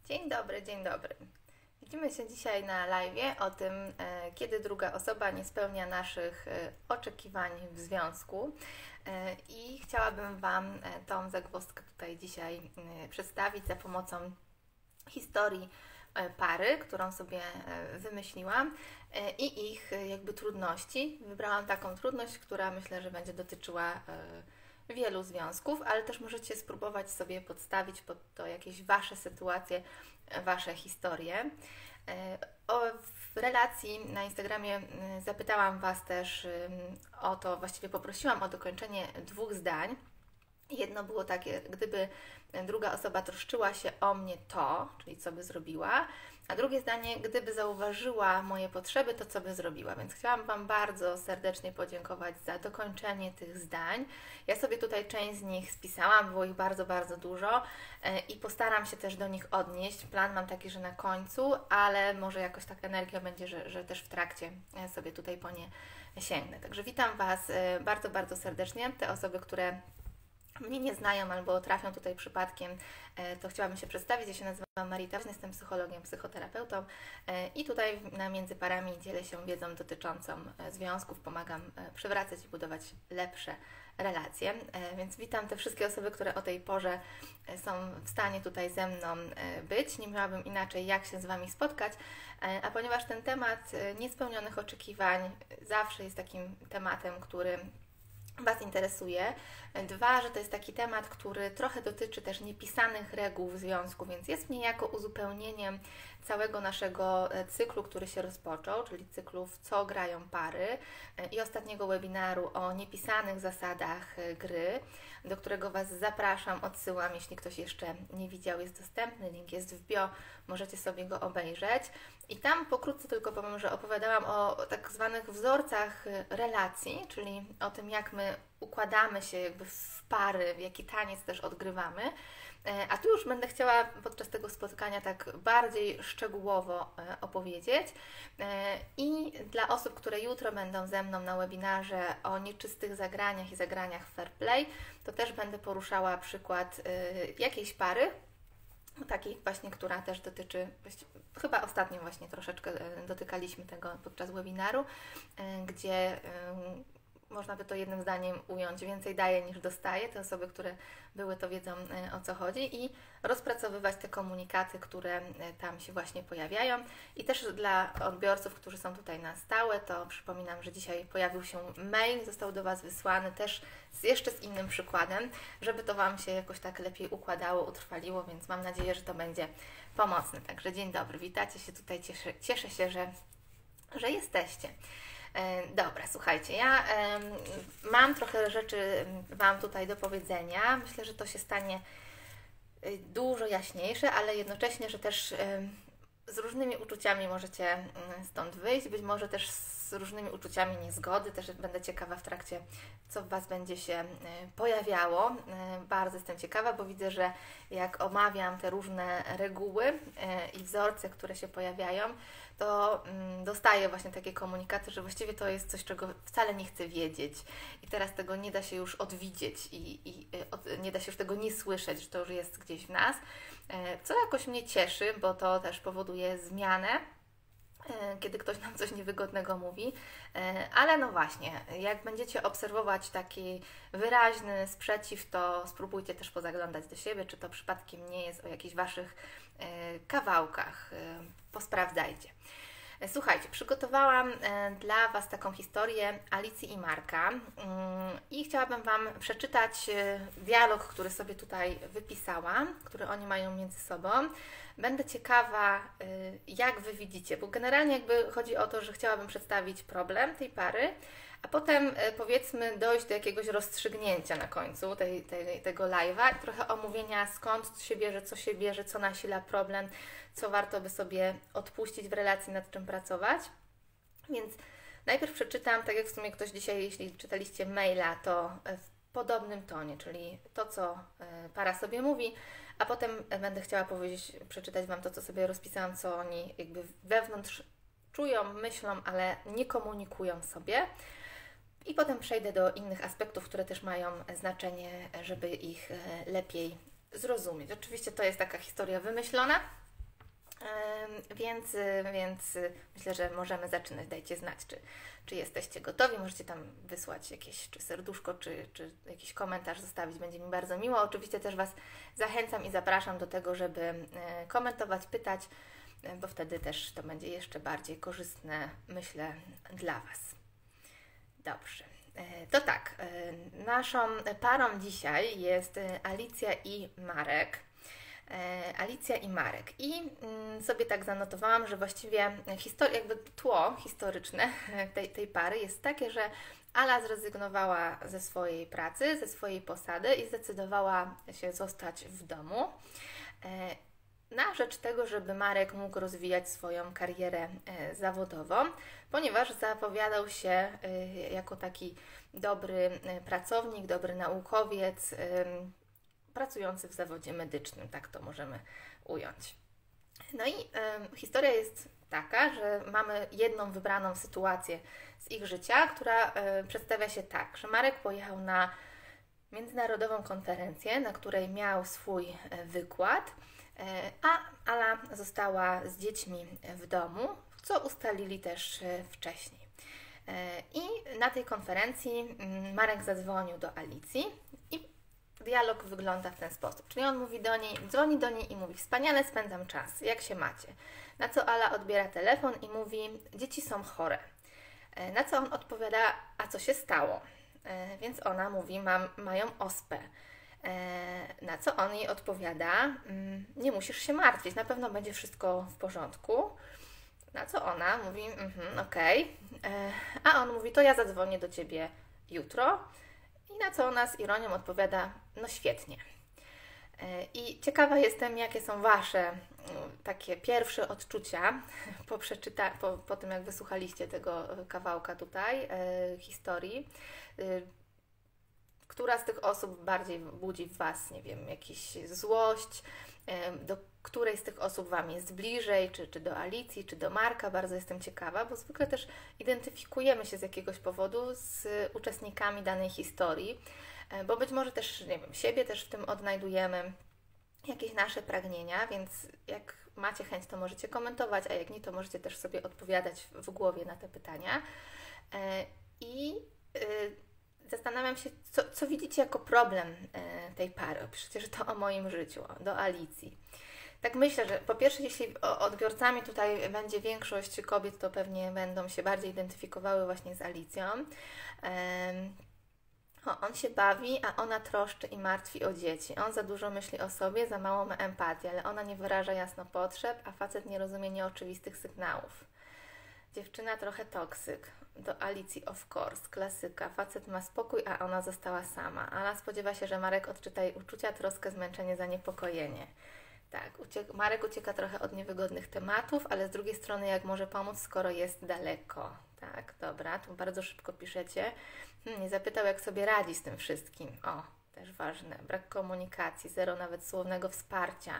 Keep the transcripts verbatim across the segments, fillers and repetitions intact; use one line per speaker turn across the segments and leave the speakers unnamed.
Dzień dobry, dzień dobry. Widzimy się dzisiaj na live o tym, kiedy druga osoba nie spełnia naszych oczekiwań w związku. I chciałabym Wam tą zagwozdkę tutaj dzisiaj przedstawić za pomocą historii pary, którą sobie wymyśliłam i ich jakby trudności. Wybrałam taką trudność, która myślę, że będzie dotyczyła wielu związków, ale też możecie spróbować sobie podstawić pod to jakieś Wasze sytuacje, Wasze historie. O, w relacji na Instagramie zapytałam Was też o to, właściwie poprosiłam o dokończenie dwóch zdań. Jedno było takie, gdyby druga osoba troszczyła się o mnie, to, czyli co by zrobiła, a drugie zdanie, gdyby zauważyła moje potrzeby, to co by zrobiła. Więc chciałam Wam bardzo serdecznie podziękować za dokończenie tych zdań. Ja sobie tutaj część z nich spisałam, było ich bardzo, bardzo dużo i postaram się też do nich odnieść. Plan mam taki, że na końcu, ale może jakoś tak energia będzie, że, że też w trakcie sobie tutaj po nie sięgnę. Także witam Was bardzo, bardzo serdecznie. Te osoby, które mnie nie znają albo trafią tutaj przypadkiem, to chciałabym się przedstawić. Ja się nazywam Marita, jestem psychologiem, psychoterapeutą i tutaj na Między Parami dzielę się wiedzą dotyczącą związków, pomagam przywracać i budować lepsze relacje. Więc witam te wszystkie osoby, które o tej porze są w stanie tutaj ze mną być. Nie miałabym inaczej jak się z Wami spotkać, a ponieważ ten temat niespełnionych oczekiwań zawsze jest takim tematem, który Was interesuje. Dwa, że to jest taki temat, który trochę dotyczy też niepisanych reguł w związku, więc jest niejako uzupełnieniem całego naszego cyklu, który się rozpoczął, czyli cyklu W co grają pary i ostatniego webinaru o niepisanych zasadach gry, do którego Was zapraszam, odsyłam, jeśli ktoś jeszcze nie widział, jest dostępny, link jest w bio, możecie sobie go obejrzeć. I tam pokrótce tylko powiem, że opowiadałam o tak zwanych wzorcach relacji, czyli o tym, jak my układamy się jakby w pary, w jaki taniec też odgrywamy. A tu już będę chciała podczas tego spotkania tak bardziej szczegółowo opowiedzieć. I dla osób, które jutro będą ze mną na webinarze o nieczystych zagraniach i zagraniach fair play, to też będę poruszała przykład jakiejś pary, takiej właśnie, która też dotyczy, chyba ostatnio właśnie troszeczkę dotykaliśmy tego podczas webinaru, gdzie można by to jednym zdaniem ująć, więcej daje niż dostaje. Te osoby, które były, to wiedzą, o co chodzi, i rozpracowywać te komunikaty, które tam się właśnie pojawiają. I też dla odbiorców, którzy są tutaj na stałe, to przypominam, że dzisiaj pojawił się mail, został do Was wysłany też z, jeszcze z innym przykładem, żeby to Wam się jakoś tak lepiej układało, utrwaliło, więc mam nadzieję, że to będzie pomocne. Także dzień dobry, witacie się tutaj, cieszę, cieszę się, że, że jesteście. Dobra, słuchajcie, ja y, mam trochę rzeczy Wam tutaj do powiedzenia. Myślę, że to się stanie dużo jaśniejsze, ale jednocześnie, że też y, z różnymi uczuciami możecie stąd wyjść, być może też z różnymi uczuciami niezgody. Też będę ciekawa w trakcie, co w Was będzie się pojawiało. Bardzo jestem ciekawa, bo widzę, że jak omawiam te różne reguły i wzorce, które się pojawiają, to dostaję właśnie takie komunikaty, że właściwie to jest coś, czego wcale nie chcę wiedzieć i teraz tego nie da się już odwidzieć i, i od, nie da się już tego nie słyszeć, że to już jest gdzieś w nas, co jakoś mnie cieszy, bo to też powoduje zmianę, kiedy ktoś nam coś niewygodnego mówi, ale no właśnie, jak będziecie obserwować taki wyraźny sprzeciw, to spróbujcie też pozaglądać do siebie, czy to przypadkiem nie jest o jakichś Waszych kawałkach, posprawdzajcie. Słuchajcie, przygotowałam dla Was taką historię Alicji i Marka i chciałabym Wam przeczytać dialog, który sobie tutaj wypisałam, który oni mają między sobą. Będę ciekawa, jak Wy widzicie, bo generalnie jakby chodzi o to, że chciałabym przedstawić problem tej pary, a potem powiedzmy dojść do jakiegoś rozstrzygnięcia na końcu tej, tej, tego live'a i trochę omówienia, skąd się bierze, co się bierze, co nasila problem, co warto by sobie odpuścić w relacji, nad czym pracować. Więc najpierw przeczytam, tak jak w sumie ktoś dzisiaj, jeśli czytaliście maila, to w podobnym tonie, czyli to, co para sobie mówi, a potem będę chciała powiedzieć, przeczytać Wam to, co sobie rozpisałam, co oni jakby wewnątrz czują, myślą, ale nie komunikują sobie. I potem przejdę do innych aspektów, które też mają znaczenie, żeby ich lepiej zrozumieć. Oczywiście to jest taka historia wymyślona, Więc, więc myślę, że możemy zaczynać. Dajcie znać, czy, czy jesteście gotowi. Możecie tam wysłać jakieś czy serduszko, czy, czy jakiś komentarz zostawić. Będzie mi bardzo miło. Oczywiście też Was zachęcam i zapraszam do tego, żeby komentować, pytać, bo wtedy też to będzie jeszcze bardziej korzystne, myślę, dla Was. Dobrze. To tak, naszą parą dzisiaj jest Alicja i Marek. Alicja i Marek. I sobie tak zanotowałam, że właściwie historia, jakby tło historyczne tej, tej pary jest takie, że Ala zrezygnowała ze swojej pracy, ze swojej posady i zdecydowała się zostać w domu na rzecz tego, żeby Marek mógł rozwijać swoją karierę zawodową, ponieważ zapowiadał się jako taki dobry pracownik, dobry naukowiec, pracujący w zawodzie medycznym, tak to możemy ująć. No i y, historia jest taka, że mamy jedną wybraną sytuację z ich życia, która y, przedstawia się tak, że Marek pojechał na międzynarodową konferencję, na której miał swój y, wykład, y, a Ala została z dziećmi w domu, co ustalili też y, wcześniej. Y, I na tej konferencji y, Marek zadzwonił do Alicji i dialog wygląda w ten sposób, czyli on mówi do niej, dzwoni do niej i mówi: wspaniale spędzam czas, jak się macie? Na co Ala odbiera telefon i mówi: dzieci są chore. Na co on odpowiada: a co się stało? Więc ona mówi: Mam, mają ospę. Na co on jej odpowiada: nie musisz się martwić, na pewno będzie wszystko w porządku. Na co ona mówi: mhm, okej. A on mówi: to ja zadzwonię do Ciebie jutro. I na co ona z ironią odpowiada: no świetnie. I ciekawa jestem, jakie są Wasze takie pierwsze odczucia po, przeczyta- po, po tym, jak wysłuchaliście tego kawałka tutaj, e, historii. E, która z tych osób bardziej budzi w Was, nie wiem, jakąś złość, e, do której z tych osób Wam jest bliżej, czy, czy do Alicji, czy do Marka? Bardzo jestem ciekawa, bo zwykle też identyfikujemy się z jakiegoś powodu z uczestnikami danej historii, bo być może też, nie wiem, siebie też w tym odnajdujemy, jakieś nasze pragnienia, więc jak macie chęć, to możecie komentować, a jak nie, to możecie też sobie odpowiadać w głowie na te pytania. I zastanawiam się, co, co widzicie jako problem tej pary. Przecież to o moim życiu, do Alicji. Tak myślę, że po pierwsze, jeśli odbiorcami tutaj będzie większość kobiet, to pewnie będą się bardziej identyfikowały właśnie z Alicją. O, on się bawi, a ona troszczy i martwi o dzieci. On za dużo myśli o sobie, za mało ma empatii, ale ona nie wyraża jasno potrzeb, a facet nie rozumie nieoczywistych sygnałów. Dziewczyna trochę toksyk. Do Alicji of course, klasyka. Facet ma spokój, a ona została sama. Ala spodziewa się, że Marek odczyta jej uczucia, troskę, zmęczenie, zaniepokojenie. Tak, uciek- Marek ucieka trochę od niewygodnych tematów, ale z drugiej strony jak może pomóc, skoro jest daleko. Tak, dobra, tu bardzo szybko piszecie. Hmm, nie zapytał, jak sobie radzi z tym wszystkim. O, też ważne. Brak komunikacji, zero nawet słownego wsparcia.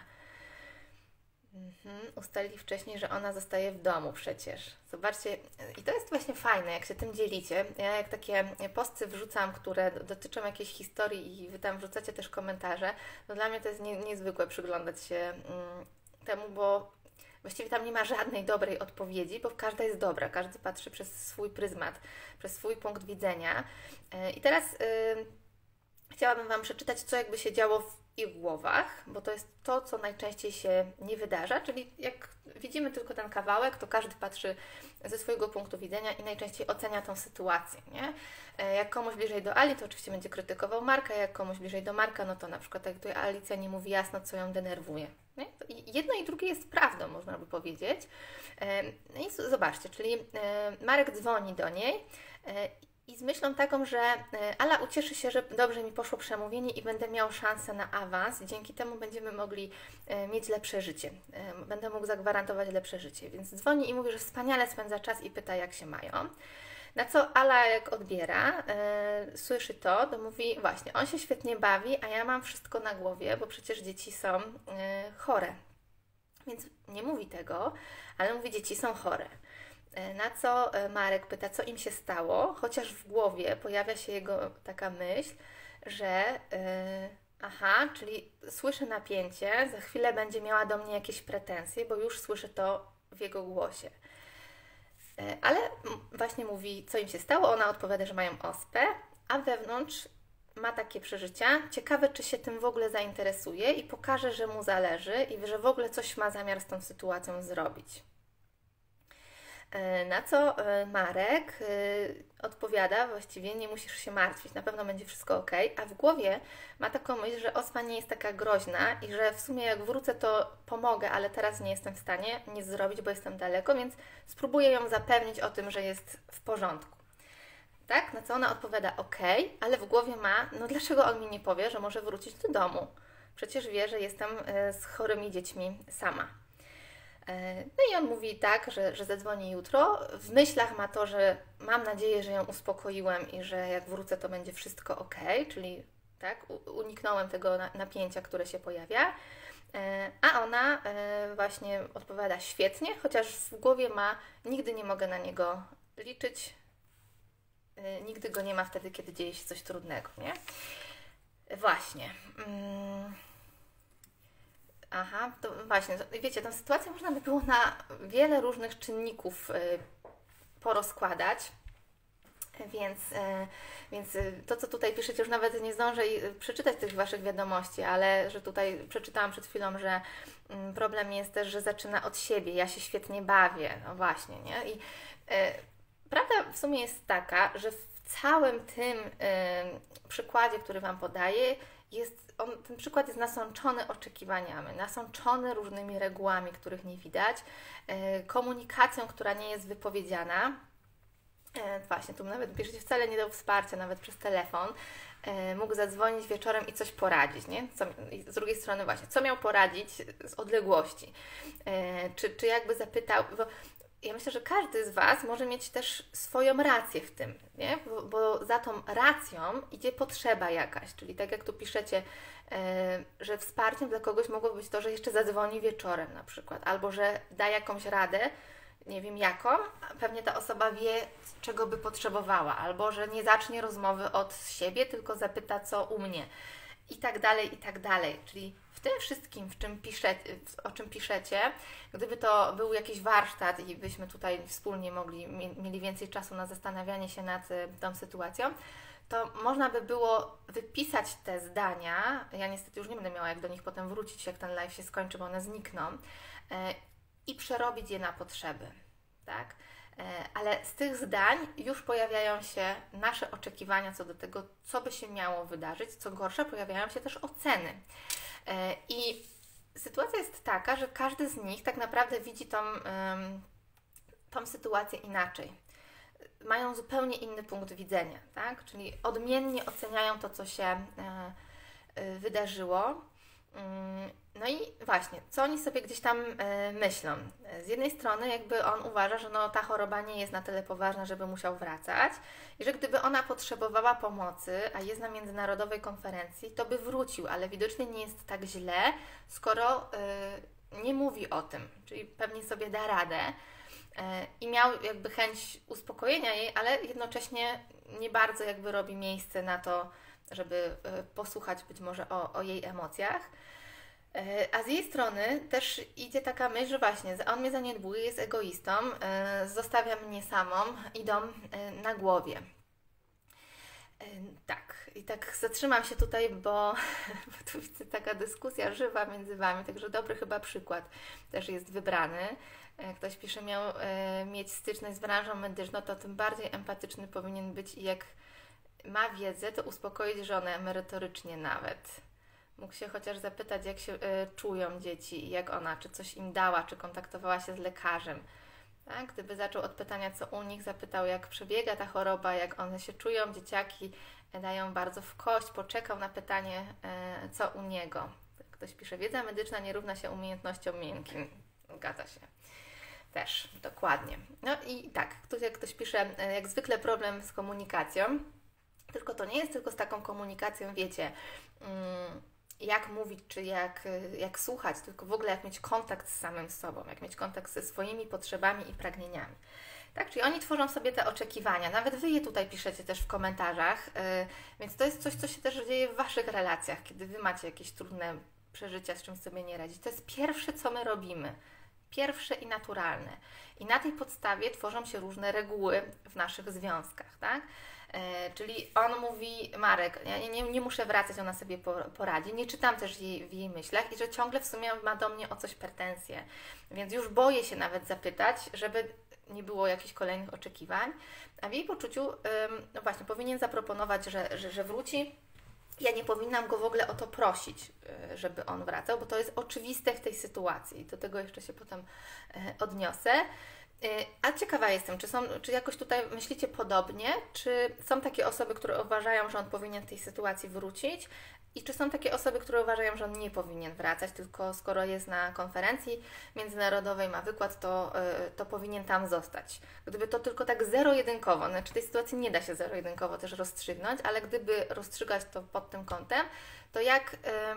Mhm. Ustalili wcześniej, że ona zostaje w domu przecież. Zobaczcie, i to jest właśnie fajne, jak się tym dzielicie. Ja jak takie posty wrzucam, które dotyczą jakiejś historii i Wy tam wrzucacie też komentarze, to dla mnie to jest nie, niezwykłe przyglądać się mm, temu, bo właściwie tam nie ma żadnej dobrej odpowiedzi, bo każda jest dobra, każdy patrzy przez swój pryzmat, przez swój punkt widzenia. Yy, I teraz yy, chciałabym Wam przeczytać, co jakby się działo w ich głowach, bo to jest to, co najczęściej się nie wydarza, czyli jak widzimy tylko ten kawałek, to każdy patrzy ze swojego punktu widzenia i najczęściej ocenia tą sytuację, nie? Jak komuś bliżej do Ali, to oczywiście będzie krytykował Marka, jak komuś bliżej do Marka, no to na przykład jak tutaj Alicja nie mówi jasno, co ją denerwuje. Nie? I jedno i drugie jest prawdą, można by powiedzieć. No i zobaczcie, czyli Marek dzwoni do niej i z myślą taką, że Ala ucieszy się, że dobrze mi poszło przemówienie i będę miał szansę na awans. Dzięki temu będziemy mogli mieć lepsze życie. Będę mógł zagwarantować lepsze życie. Więc dzwoni i mówi, że wspaniale spędza czas i pyta, jak się mają. Na co Ala, jak odbiera, yy, słyszy to, to mówi: właśnie, on się świetnie bawi, a ja mam wszystko na głowie, bo przecież dzieci są yy, chore. Więc nie mówi tego, ale mówi: dzieci są chore. Na co Marek pyta, co im się stało, chociaż w głowie pojawia się jego taka myśl, że yy, aha, czyli słyszę napięcie, za chwilę będzie miała do mnie jakieś pretensje, bo już słyszę to w jego głosie. E, Ale właśnie mówi, co im się stało, ona odpowiada, że mają ospę, a wewnątrz ma takie przeżycia. Ciekawe, czy się tym w ogóle zainteresuje i pokaże, że mu zależy i że w ogóle coś ma zamiar z tą sytuacją zrobić. Na co Marek odpowiada, właściwie nie musisz się martwić, na pewno będzie wszystko ok, a w głowie ma taką myśl, że ospa nie jest taka groźna i że w sumie jak wrócę, to pomogę, ale teraz nie jestem w stanie nic zrobić, bo jestem daleko, więc spróbuję ją zapewnić o tym, że jest w porządku. Tak? Na co ona odpowiada ok, ale w głowie ma, no dlaczego on mi nie powie, że może wrócić do domu? Przecież wie, że jestem z chorymi dziećmi sama. No i on mówi tak, że, że zadzwoni jutro. W myślach ma to, że mam nadzieję, że ją uspokoiłem i że jak wrócę, to będzie wszystko ok, czyli tak, uniknąłem tego napięcia, które się pojawia. A ona właśnie odpowiada świetnie, chociaż w głowie ma, nigdy nie mogę na niego liczyć, nigdy go nie ma wtedy, kiedy dzieje się coś trudnego, nie? Właśnie. Aha, to właśnie, wiecie, tę sytuację można by było na wiele różnych czynników porozkładać, więc, więc to, co tutaj piszecie, już nawet nie zdążę przeczytać tych Waszych wiadomości, ale że tutaj przeczytałam przed chwilą, że problem jest też, że zaczyna od siebie, ja się świetnie bawię, no właśnie, nie? I e, prawda w sumie jest taka, że w całym tym e, przykładzie, który Wam podaję, jest on, ten przykład jest nasączony oczekiwaniami, nasączony różnymi regułami, których nie widać, e, komunikacją, która nie jest wypowiedziana. E, właśnie, tu nawet piszecie, wcale nie dał wsparcia, nawet przez telefon. E, mógł zadzwonić wieczorem i coś poradzić, nie? Co, i z drugiej strony właśnie, co miał poradzić z odległości? E, czy, czy jakby zapytał, bo ja myślę, że każdy z Was może mieć też swoją rację w tym, nie? Bo, bo za tą racją idzie potrzeba jakaś, czyli tak jak tu piszecie, e, że wsparciem dla kogoś mogło być to, że jeszcze zadzwoni wieczorem na przykład, albo że da jakąś radę, nie wiem jaką, pewnie ta osoba wie, czego by potrzebowała, albo że nie zacznie rozmowy od siebie, tylko zapyta, co u mnie i tak dalej, i tak dalej. Czyli w tym wszystkim, w czym pisze, o czym piszecie, gdyby to był jakiś warsztat i byśmy tutaj wspólnie mogli, mieli więcej czasu na zastanawianie się nad tą sytuacją, to można by było wypisać te zdania, ja niestety już nie będę miała jak do nich potem wrócić, jak ten live się skończy, bo one znikną, i przerobić je na potrzeby, tak? Ale z tych zdań już pojawiają się nasze oczekiwania co do tego, co by się miało wydarzyć. Co gorsza, pojawiają się też oceny. I sytuacja jest taka, że każdy z nich tak naprawdę widzi tą, tą sytuację inaczej. Mają zupełnie inny punkt widzenia, tak? Czyli odmiennie oceniają to, co się wydarzyło. No i właśnie, co oni sobie gdzieś tam y, myślą? Z jednej strony jakby on uważa, że no, ta choroba nie jest na tyle poważna, żeby musiał wracać i że gdyby ona potrzebowała pomocy, a jest na międzynarodowej konferencji, to by wrócił, ale widocznie nie jest tak źle, skoro y, nie mówi o tym, czyli pewnie sobie da radę y, i miał jakby chęć uspokojenia jej, ale jednocześnie nie bardzo jakby robi miejsce na to, żeby y, posłuchać być może o, o jej emocjach. A z jej strony też idzie taka myśl, że właśnie on mnie zaniedbuje, jest egoistą, zostawia mnie samą, idą na głowie. Tak, i tak zatrzymam się tutaj, bo, bo tu widzę taka dyskusja żywa między Wami, także dobry chyba przykład też jest wybrany. Ktoś pisze, miał mieć styczność z branżą medyczną, to tym bardziej empatyczny powinien być i jak ma wiedzę, to uspokoić żonę merytorycznie nawet. Mógł się chociaż zapytać, jak się y, czują dzieci i jak ona, czy coś im dała, czy kontaktowała się z lekarzem. Tak? Gdyby zaczął od pytania, co u nich, zapytał, jak przebiega ta choroba, jak one się czują, dzieciaki dają bardzo w kość, poczekał na pytanie, y, co u niego. Ktoś pisze, wiedza medyczna nie równa się umiejętnościom miękkim. Zgadza się. Też, dokładnie. No i tak, tu jak ktoś pisze, jak zwykle problem z komunikacją, tylko to nie jest tylko z taką komunikacją, wiecie, mm, jak mówić, czy jak, jak słuchać, tylko w ogóle jak mieć kontakt z samym sobą, jak mieć kontakt ze swoimi potrzebami i pragnieniami. Tak, czyli oni tworzą sobie te oczekiwania, nawet Wy je tutaj piszecie też w komentarzach, yy, więc to jest coś, co się też dzieje w Waszych relacjach, kiedy Wy macie jakieś trudne przeżycia, z czymś sobie nie radzić. To jest pierwsze, co my robimy. Pierwsze i naturalne. I na tej podstawie tworzą się różne reguły w naszych związkach, tak? E, czyli on mówi, Marek, ja nie, nie muszę wracać, ona sobie poradzi. Nie czytam też jej, w jej myślach i że ciągle w sumie ma do mnie o coś pretensje. Więc już boję się nawet zapytać, żeby nie było jakichś kolejnych oczekiwań. A w jej poczuciu, no właśnie, powinien zaproponować, że, że, że wróci. Ja nie powinnam go w ogóle o to prosić, żeby on wracał, bo to jest oczywiste w tej sytuacji. Do tego jeszcze się potem odniosę. A ciekawa jestem, czy, są, czy jakoś tutaj myślicie podobnie, czy są takie osoby, które uważają, że on powinien w tej sytuacji wrócić i czy są takie osoby, które uważają, że on nie powinien wracać, tylko skoro jest na konferencji międzynarodowej, ma wykład, to, to powinien tam zostać. Gdyby to tylko tak zero-jedynkowo, znaczy tej sytuacji nie da się zero-jedynkowo też rozstrzygnąć, ale gdyby rozstrzygać to pod tym kątem, to jak,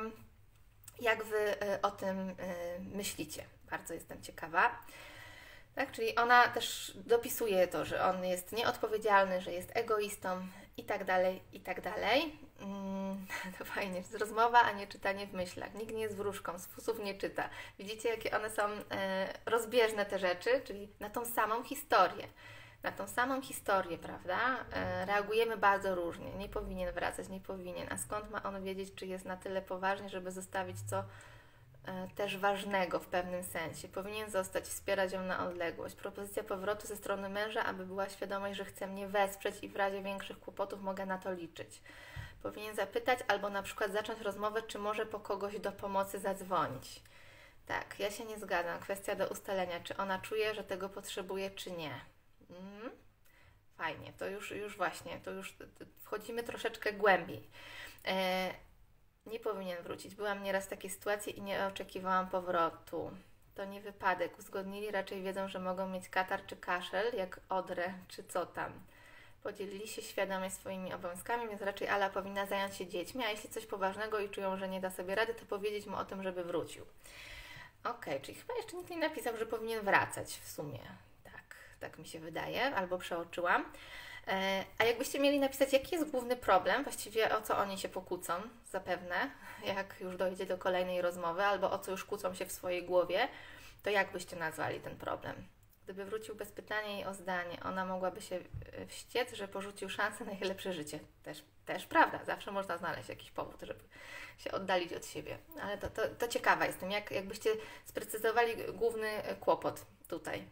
jak Wy o tym myślicie? Bardzo jestem ciekawa. Tak, czyli ona też dopisuje to, że on jest nieodpowiedzialny, że jest egoistą i tak dalej, i tak dalej. Mm, to fajnie, jest rozmowa, a nie czytanie w myślach. Nikt nie jest wróżką, z fusów nie czyta. Widzicie, jakie one są e, rozbieżne te rzeczy, czyli na tą samą historię. Na tą samą historię, prawda? E, reagujemy bardzo różnie. Nie powinien wracać, nie powinien. A skąd ma on wiedzieć, czy jest na tyle poważnie, żeby zostawić co też ważnego w pewnym sensie. Powinien zostać, wspierać ją na odległość. Propozycja powrotu ze strony męża, aby była świadomość, że chce mnie wesprzeć i w razie większych kłopotów mogę na to liczyć. Powinien zapytać albo na przykład zacząć rozmowę, czy może po kogoś do pomocy zadzwonić. Tak, ja się nie zgadzam. Kwestia do ustalenia, czy ona czuje, że tego potrzebuje, czy nie. Mm? Fajnie, to już, już właśnie, to już wchodzimy troszeczkę głębiej. E Nie powinien wrócić. Byłam nieraz w takiej sytuacji i nie oczekiwałam powrotu. To nie wypadek. Uzgodnili, raczej wiedzą, że mogą mieć katar czy kaszel, jak odrę, czy co tam. Podzielili się świadomie swoimi obowiązkami, więc raczej Ala powinna zająć się dziećmi, a jeśli coś poważnego i czują, że nie da sobie rady, to powiedzieć mu o tym, żeby wrócił. Okej, okay, czyli chyba jeszcze nikt nie napisał, że powinien wracać w sumie. Tak, tak mi się wydaje, albo przeoczyłam. A jakbyście mieli napisać, jaki jest główny problem, właściwie o co oni się pokłócą, zapewne, jak już dojdzie do kolejnej rozmowy, albo o co już kłócą się w swojej głowie, to jak byście nazwali ten problem? Gdyby wrócił bez pytania i o zdanie, ona mogłaby się wściec, że porzucił szansę na jej lepsze życie. Też, też prawda, zawsze można znaleźć jakiś powód, żeby się oddalić od siebie. Ale to, to, to ciekawa jestem, jak, jakbyście sprecyzowali główny kłopot tutaj.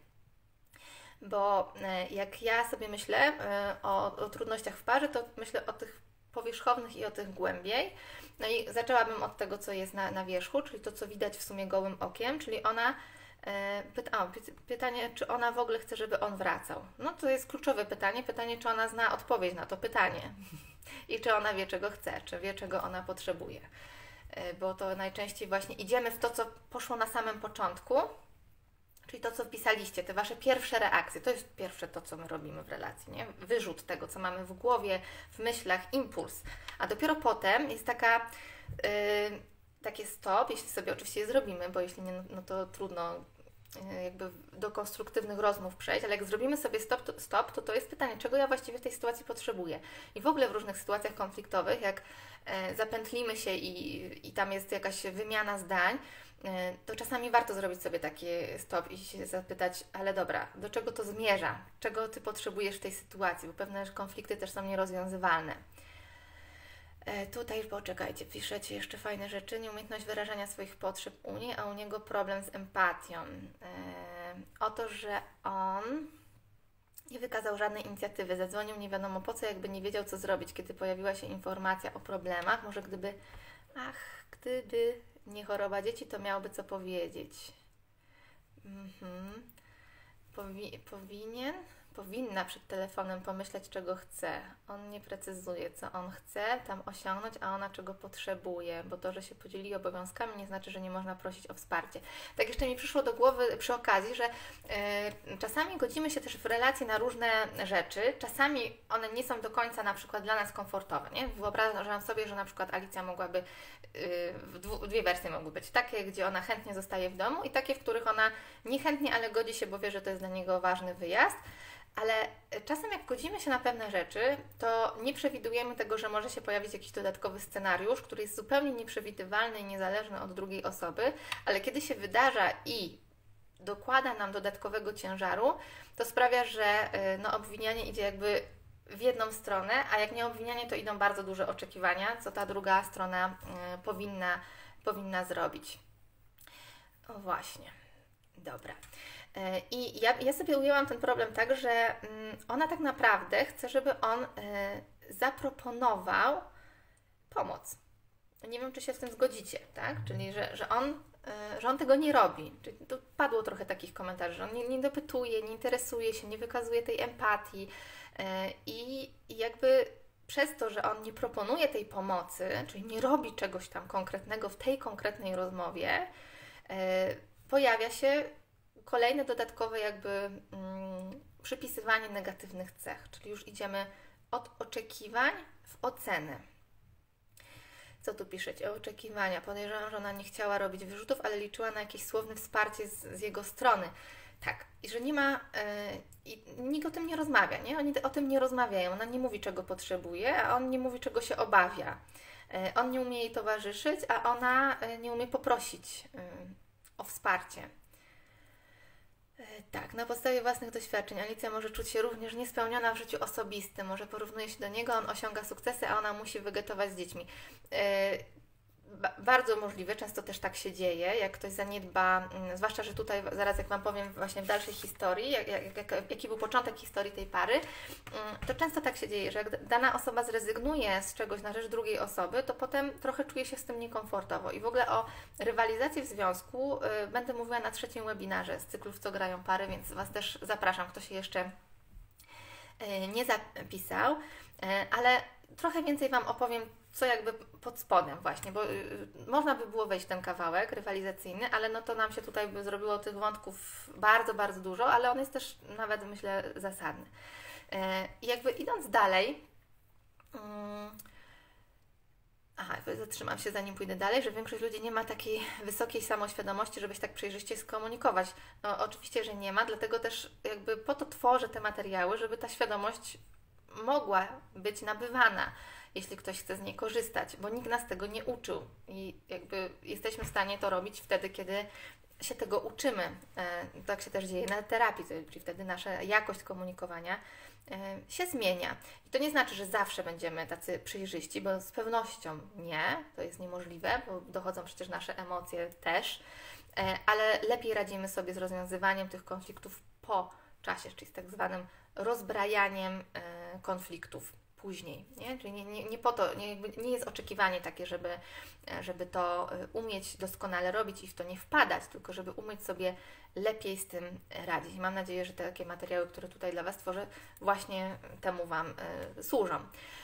Bo jak ja sobie myślę o, o trudnościach w parze, to myślę o tych powierzchownych i o tych głębiej. No i zaczęłabym od tego, co jest na, na wierzchu, czyli to, co widać w sumie gołym okiem, czyli ona pyta, o, pytanie, czy ona w ogóle chce, żeby on wracał. No to jest kluczowe pytanie, pytanie, czy ona zna odpowiedź na to pytanie i czy ona wie, czego chce, czy wie, czego ona potrzebuje. Bo to najczęściej właśnie idziemy w to, co poszło na samym początku, czyli to, co wpisaliście, te Wasze pierwsze reakcje, to jest pierwsze to, co my robimy w relacji, nie? Wyrzut tego, co mamy w głowie, w myślach, impuls. A dopiero potem jest taka, yy, takie stop, jeśli sobie oczywiście je zrobimy, bo jeśli nie, no to trudno yy, jakby do konstruktywnych rozmów przejść, ale jak zrobimy sobie stop to, stop, to to jest pytanie, czego ja właściwie w tej sytuacji potrzebuję. I w ogóle w różnych sytuacjach konfliktowych, jak yy, zapętlimy się i, i tam jest jakaś wymiana zdań, to czasami warto zrobić sobie taki stop i się zapytać, ale dobra, do czego to zmierza? Czego Ty potrzebujesz w tej sytuacji? Bo pewne konflikty też są nierozwiązywalne. E, tutaj, poczekajcie, piszecie jeszcze fajne rzeczy. Nieumiejętność wyrażania swoich potrzeb u niej, a u niego problem z empatią. E, o to, że on nie wykazał żadnej inicjatywy, zadzwonił nie wiadomo po co, jakby nie wiedział, co zrobić, kiedy pojawiła się informacja o problemach. Może gdyby, ach, gdyby nie choroba dzieci, to miałby co powiedzieć. Mhm. Powi- powinien, powinna przed telefonem pomyśleć, czego chce. On nie precyzuje, co on chce tam osiągnąć, a ona czego potrzebuje, bo to, że się podzieli obowiązkami, nie znaczy, że nie można prosić o wsparcie. Tak jeszcze mi przyszło do głowy przy okazji, że yy, czasami godzimy się też w relacje na różne rzeczy, czasami one nie są do końca na przykład dla nas komfortowe, nie? Wyobrażam sobie, że na przykład Alicja mogłaby, yy, dwu, dwie wersje mogły być, takie, gdzie ona chętnie zostaje w domu i takie, w których ona niechętnie, ale godzi się, bo wie, że to jest dla niego ważny wyjazd. Ale czasem jak godzimy się na pewne rzeczy, to nie przewidujemy tego, że może się pojawić jakiś dodatkowy scenariusz, który jest zupełnie nieprzewidywalny i niezależny od drugiej osoby, ale kiedy się wydarza i dokłada nam dodatkowego ciężaru, to sprawia, że no, obwinianie idzie jakby w jedną stronę, a jak nie obwinianie, to idą bardzo duże oczekiwania, co ta druga strona y, powinna, powinna zrobić. O właśnie, dobra. Y, I ja, ja sobie ujęłam ten problem tak, że y, ona tak naprawdę chce, żeby on y, zaproponował pomoc. Nie wiem, czy się z tym zgodzicie, tak? Czyli, że, że on że on tego nie robi. Czyli to padło trochę takich komentarzy, że on nie, nie dopytuje, nie interesuje się, nie wykazuje tej empatii i, i jakby przez to, że on nie proponuje tej pomocy, czyli nie robi czegoś tam konkretnego w tej konkretnej rozmowie, pojawia się kolejne dodatkowe jakby mm, przypisywanie negatywnych cech, czyli już idziemy od oczekiwań w ocenę. Co tu piszecie? O oczekiwania. Podejrzewam, że ona nie chciała robić wyrzutów, ale liczyła na jakieś słowne wsparcie z, z jego strony. Tak, i że nie ma, yy, i nikt o tym nie rozmawia, nie? Oni o tym nie rozmawiają. Ona nie mówi, czego potrzebuje, a on nie mówi, czego się obawia. Yy, on nie umie jej towarzyszyć, a ona yy, nie umie poprosić yy, o wsparcie. Tak, na podstawie własnych doświadczeń Alicja może czuć się również niespełniona w życiu osobistym, może porównuje się do niego, on osiąga sukcesy, a ona musi wegetować z dziećmi. Yy, bardzo możliwe, często też tak się dzieje, jak ktoś zaniedba, yy, zwłaszcza, że tutaj zaraz jak Wam powiem właśnie w dalszej historii, jak, jak, jak, jaki był początek historii tej pary, yy, to często tak się dzieje, że jak dana osoba zrezygnuje z czegoś na rzecz drugiej osoby, to potem trochę czuje się z tym niekomfortowo. I w ogóle o rywalizacji w związku yy, będę mówiła na trzecim webinarze z cyklu W co grają pary, więc Was też zapraszam, kto się jeszcze yy, nie zapisał, yy, ale trochę więcej Wam opowiem, co jakby pod spodem właśnie, bo y, można by było wejść w ten kawałek rywalizacyjny, ale no to nam się tutaj by zrobiło tych wątków bardzo, bardzo dużo, ale on jest też nawet, myślę, zasadny. I y, jakby idąc dalej, y, aha, zatrzymam się, zanim pójdę dalej, że większość ludzi nie ma takiej wysokiej samoświadomości, żeby się tak przejrzyście skomunikować. No oczywiście, że nie ma, dlatego też jakby po to tworzę te materiały, żeby ta świadomość mogła być nabywana, jeśli ktoś chce z niej korzystać, bo nikt nas tego nie uczył i jakby jesteśmy w stanie to robić wtedy, kiedy się tego uczymy. E, tak się też dzieje na terapii, czyli wtedy nasza jakość komunikowania e, się zmienia. I to nie znaczy, że zawsze będziemy tacy przejrzyści, bo z pewnością nie, to jest niemożliwe, bo dochodzą przecież nasze emocje też, e, ale lepiej radzimy sobie z rozwiązywaniem tych konfliktów po czasie, czyli z tak zwanym rozbrajaniem e, konfliktów później, nie? Czyli nie, nie, nie po to, nie, nie jest oczekiwanie takie, żeby, żeby to umieć doskonale robić i w to nie wpadać, tylko żeby umieć sobie lepiej z tym radzić. I mam nadzieję, że te takie materiały, które tutaj dla Was tworzę, właśnie temu Wam y, służą.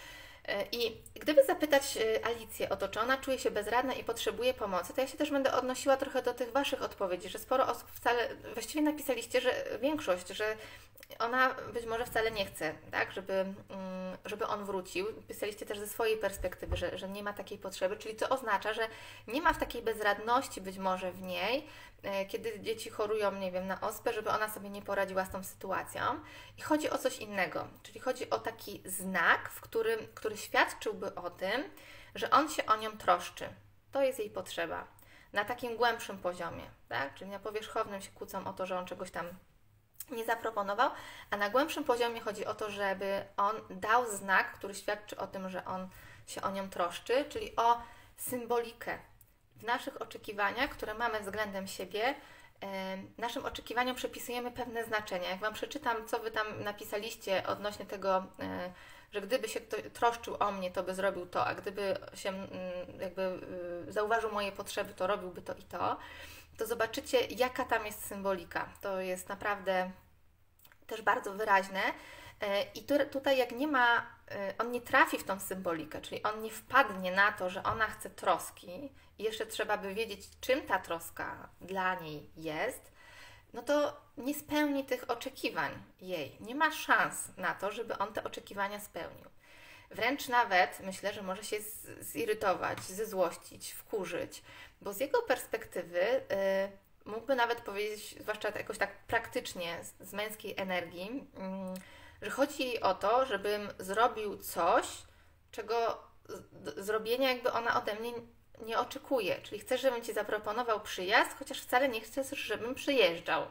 I gdyby zapytać Alicję o to, czy ona czuje się bezradna i potrzebuje pomocy, to ja się też będę odnosiła trochę do tych Waszych odpowiedzi, że sporo osób wcale, właściwie napisaliście, że większość, że ona być może wcale nie chce, tak, żeby, żeby on wrócił. Pisaliście też ze swojej perspektywy, że, że nie ma takiej potrzeby, czyli co oznacza, że nie ma w takiej bezradności być może w niej, kiedy dzieci chorują, nie wiem, na ospę, żeby ona sobie nie poradziła z tą sytuacją. I chodzi o coś innego, czyli chodzi o taki znak, w którym, który świadczyłby o tym, że on się o nią troszczy. To jest jej potrzeba. Na takim głębszym poziomie, tak? Czyli na powierzchownym się kłócą o to, że on czegoś tam nie zaproponował, a na głębszym poziomie chodzi o to, żeby on dał znak, który świadczy o tym, że on się o nią troszczy, czyli o symbolikę w naszych oczekiwaniach, które mamy względem siebie. Naszym oczekiwaniom przypisujemy pewne znaczenia. Jak Wam przeczytam, co Wy tam napisaliście odnośnie tego, że gdyby się ktoś troszczył o mnie, to by zrobił to, a gdyby się jakby zauważył moje potrzeby, to robiłby to i to, to zobaczycie, jaka tam jest symbolika. To jest naprawdę też bardzo wyraźne. I tu, tutaj jak nie ma, on nie trafi w tą symbolikę, czyli on nie wpadnie na to, że ona chce troski i jeszcze trzeba by wiedzieć, czym ta troska dla niej jest, no to nie spełni tych oczekiwań jej. Nie ma szans na to, żeby on te oczekiwania spełnił. Wręcz nawet myślę, że może się zirytować, zezłościć, wkurzyć, bo z jego perspektywy mógłby nawet powiedzieć, zwłaszcza jakoś tak praktycznie z, z męskiej energii, że chodzi jej o to, żebym zrobił coś, czego z, zrobienia jakby ona ode mnie nie oczekuje. Czyli chcesz, żebym Ci zaproponował przyjazd, chociaż wcale nie chcesz, żebym przyjeżdżał.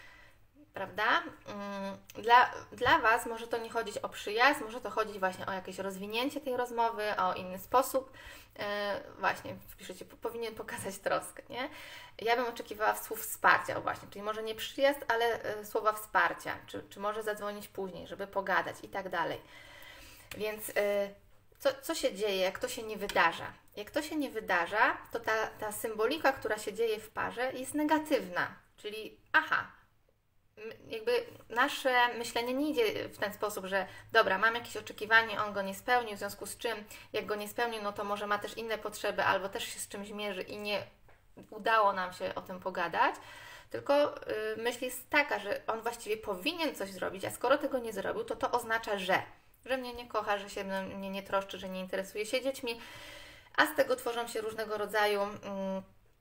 Prawda? Dla, dla Was może to nie chodzić o przyjazd, może to chodzić właśnie o jakieś rozwinięcie tej rozmowy, o inny sposób. Yy, właśnie, piszecie, powinien pokazać troskę, nie? Ja bym oczekiwała słów wsparcia, o właśnie, czyli może nie przyjazd, ale yy, słowa wsparcia, czy, czy może zadzwonić później, żeby pogadać i tak dalej. Więc yy, co, co się dzieje, jak to się nie wydarza? Jak to się nie wydarza, to ta, ta symbolika, która się dzieje w parze, jest negatywna, czyli aha, jakby nasze myślenie nie idzie w ten sposób, że dobra, mam jakieś oczekiwanie, on go nie spełnił, w związku z czym jak go nie spełnił, no to może ma też inne potrzeby albo też się z czymś mierzy i nie udało nam się o tym pogadać, tylko yy, myśl jest taka, że on właściwie powinien coś zrobić, a skoro tego nie zrobił, to to oznacza, że że mnie nie kocha, że się mnie nie troszczy, że nie interesuje się dziećmi, a z tego tworzą się różnego rodzaju yy,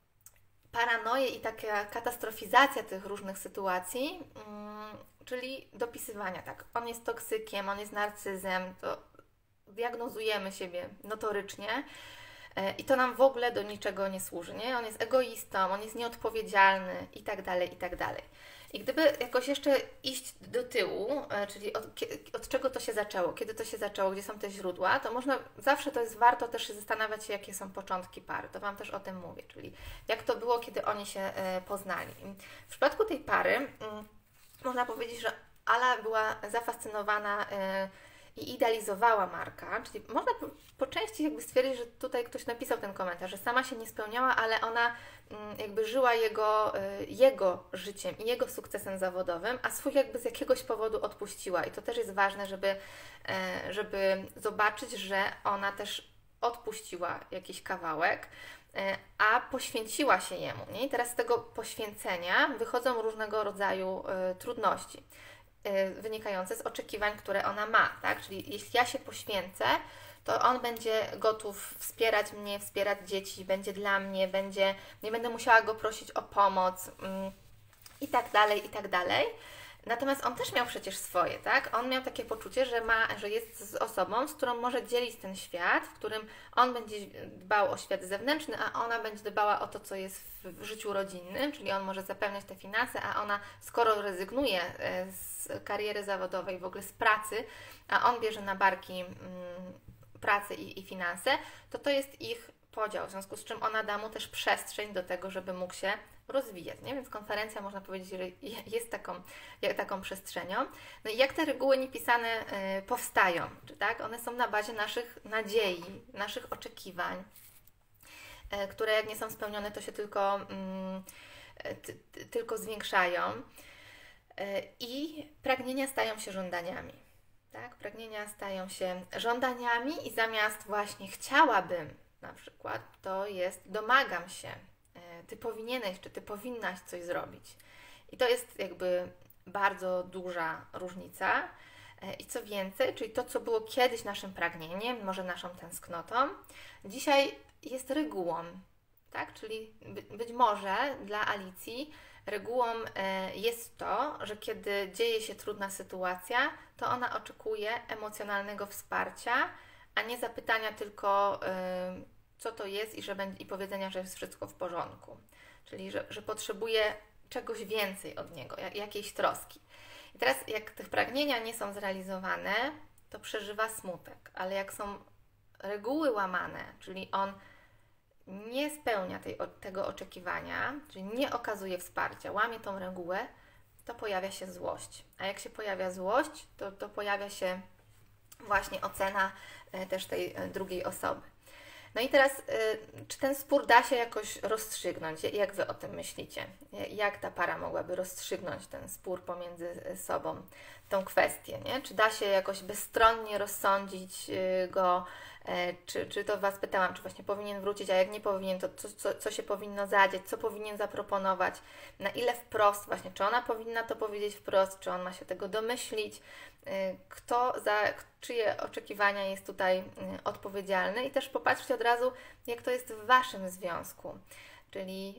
paranoje i taka katastrofizacja tych różnych sytuacji, um, czyli dopisywania, tak, on jest toksykiem, on jest narcyzem, to diagnozujemy siebie notorycznie e, i to nam w ogóle do niczego nie służy, nie? On jest egoistą, on jest nieodpowiedzialny i tak dalej, i tak dalej. I gdyby jakoś jeszcze iść do tyłu, e, czyli od, od czego to się zaczęło, kiedy to się zaczęło, gdzie są te źródła, to można, zawsze to jest warto też zastanawiać się, jakie są początki pary. To Wam też o tym mówię, czyli jak to było, kiedy oni się e, poznali. W przypadku tej pary m, można powiedzieć, że Ala była zafascynowana e, i idealizowała Marka, czyli można po, po części jakby stwierdzić, że tutaj ktoś napisał ten komentarz, że sama się nie spełniała, ale ona mm, jakby żyła jego, y, jego życiem i jego sukcesem zawodowym, a swój jakby z jakiegoś powodu odpuściła. I to też jest ważne, żeby, y, żeby zobaczyć, że ona też odpuściła jakiś kawałek, y, a poświęciła się jemu. Nie? I teraz z tego poświęcenia wychodzą różnego rodzaju y, trudności wynikające z oczekiwań, które ona ma, tak? Czyli jeśli ja się poświęcę, to on będzie gotów wspierać mnie, wspierać dzieci, będzie dla mnie, będzie, nie będę musiała go prosić o pomoc mm, i tak dalej, i tak dalej. Natomiast on też miał przecież swoje, tak? On miał takie poczucie, że, ma, że jest z osobą, z którą może dzielić ten świat, w którym on będzie dbał o świat zewnętrzny, a ona będzie dbała o to, co jest w życiu rodzinnym, czyli on może zapewniać te finanse, a ona, skoro rezygnuje z kariery zawodowej, w ogóle z pracy, a on bierze na barki mm, pracę i, i finanse, to to jest ich podział, w związku z czym ona da mu też przestrzeń do tego, żeby mógł się rozwijać, nie? Więc konferencja, można powiedzieć, że jest taką, taką przestrzenią. No i jak te reguły niepisane y, powstają, czy tak? One są na bazie naszych nadziei, naszych oczekiwań, y, które jak nie są spełnione, to się tylko, y, ty, ty, tylko zwiększają y, i pragnienia stają się żądaniami. Tak? Pragnienia stają się żądaniami i zamiast właśnie chciałabym na przykład, to jest domagam się, ty powinieneś, czy ty powinnaś coś zrobić. I to jest jakby bardzo duża różnica. I co więcej, czyli to, co było kiedyś naszym pragnieniem, może naszą tęsknotą, dzisiaj jest regułą, tak? Czyli by, być może dla Alicji regułą jest to, że kiedy dzieje się trudna sytuacja, to ona oczekuje emocjonalnego wsparcia, a nie zapytania tylko yy, co to jest i, że będzie, i powiedzenia, że jest wszystko w porządku. Czyli, że, że potrzebuje czegoś więcej od niego, jak, jakiejś troski. I teraz, jak te pragnienia nie są zrealizowane, to przeżywa smutek. Ale jak są reguły łamane, czyli on nie spełnia tej, tego oczekiwania, czyli nie okazuje wsparcia, łamie tą regułę, to pojawia się złość. A jak się pojawia złość, to, to pojawia się właśnie ocena też tej drugiej osoby. No i teraz, czy ten spór da się jakoś rozstrzygnąć? Jak Wy o tym myślicie? Jak ta para mogłaby rozstrzygnąć ten spór pomiędzy sobą, tą kwestię, nie? Czy da się jakoś bezstronnie rozsądzić go? Czy, czy to Was pytałam, czy właśnie powinien wrócić, a jak nie powinien, to co, co, co się powinno zadziać, co powinien zaproponować, na ile wprost właśnie, czy ona powinna to powiedzieć wprost, czy on ma się tego domyślić, kto za czyje oczekiwania jest tutaj odpowiedzialny i też popatrzcie od razu, jak to jest w Waszym związku, czyli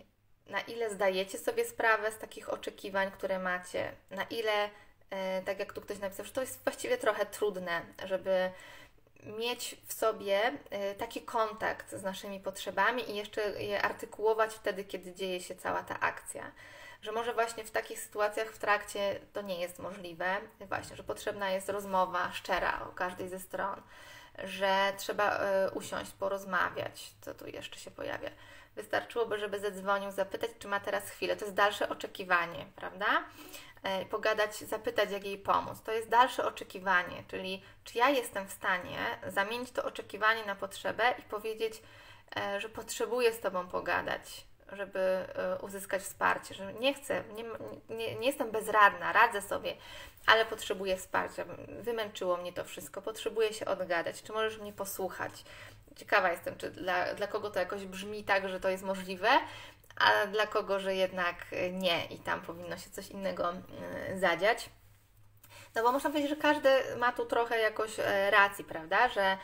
na ile zdajecie sobie sprawę z takich oczekiwań, które macie, na ile, e, tak jak tu ktoś napisał, że to jest właściwie trochę trudne, żeby mieć w sobie e, taki kontakt z naszymi potrzebami i jeszcze je artykułować wtedy, kiedy dzieje się cała ta akcja. Że może właśnie w takich sytuacjach w trakcie to nie jest możliwe, właśnie, że potrzebna jest rozmowa szczera o każdej ze stron, że trzeba y, usiąść, porozmawiać, co tu jeszcze się pojawia. Wystarczyłoby, żeby zadzwonił, zapytać, czy ma teraz chwilę. To jest dalsze oczekiwanie, prawda? Y, pogadać, zapytać, jak jej pomóc. To jest dalsze oczekiwanie, czyli czy ja jestem w stanie zamienić to oczekiwanie na potrzebę i powiedzieć, y, że potrzebuję z Tobą pogadać, żeby uzyskać wsparcie, że nie chcę, nie, nie, nie jestem bezradna, radzę sobie, ale potrzebuję wsparcia. Wymęczyło mnie to wszystko, potrzebuję się odgadać. Czy możesz mnie posłuchać? Ciekawa jestem, czy dla, dla kogo to jakoś brzmi tak, że to jest możliwe, a dla kogo, że jednak nie i tam powinno się coś innego zadziać. No bo można powiedzieć, że każdy ma tu trochę jakoś racji, prawda, że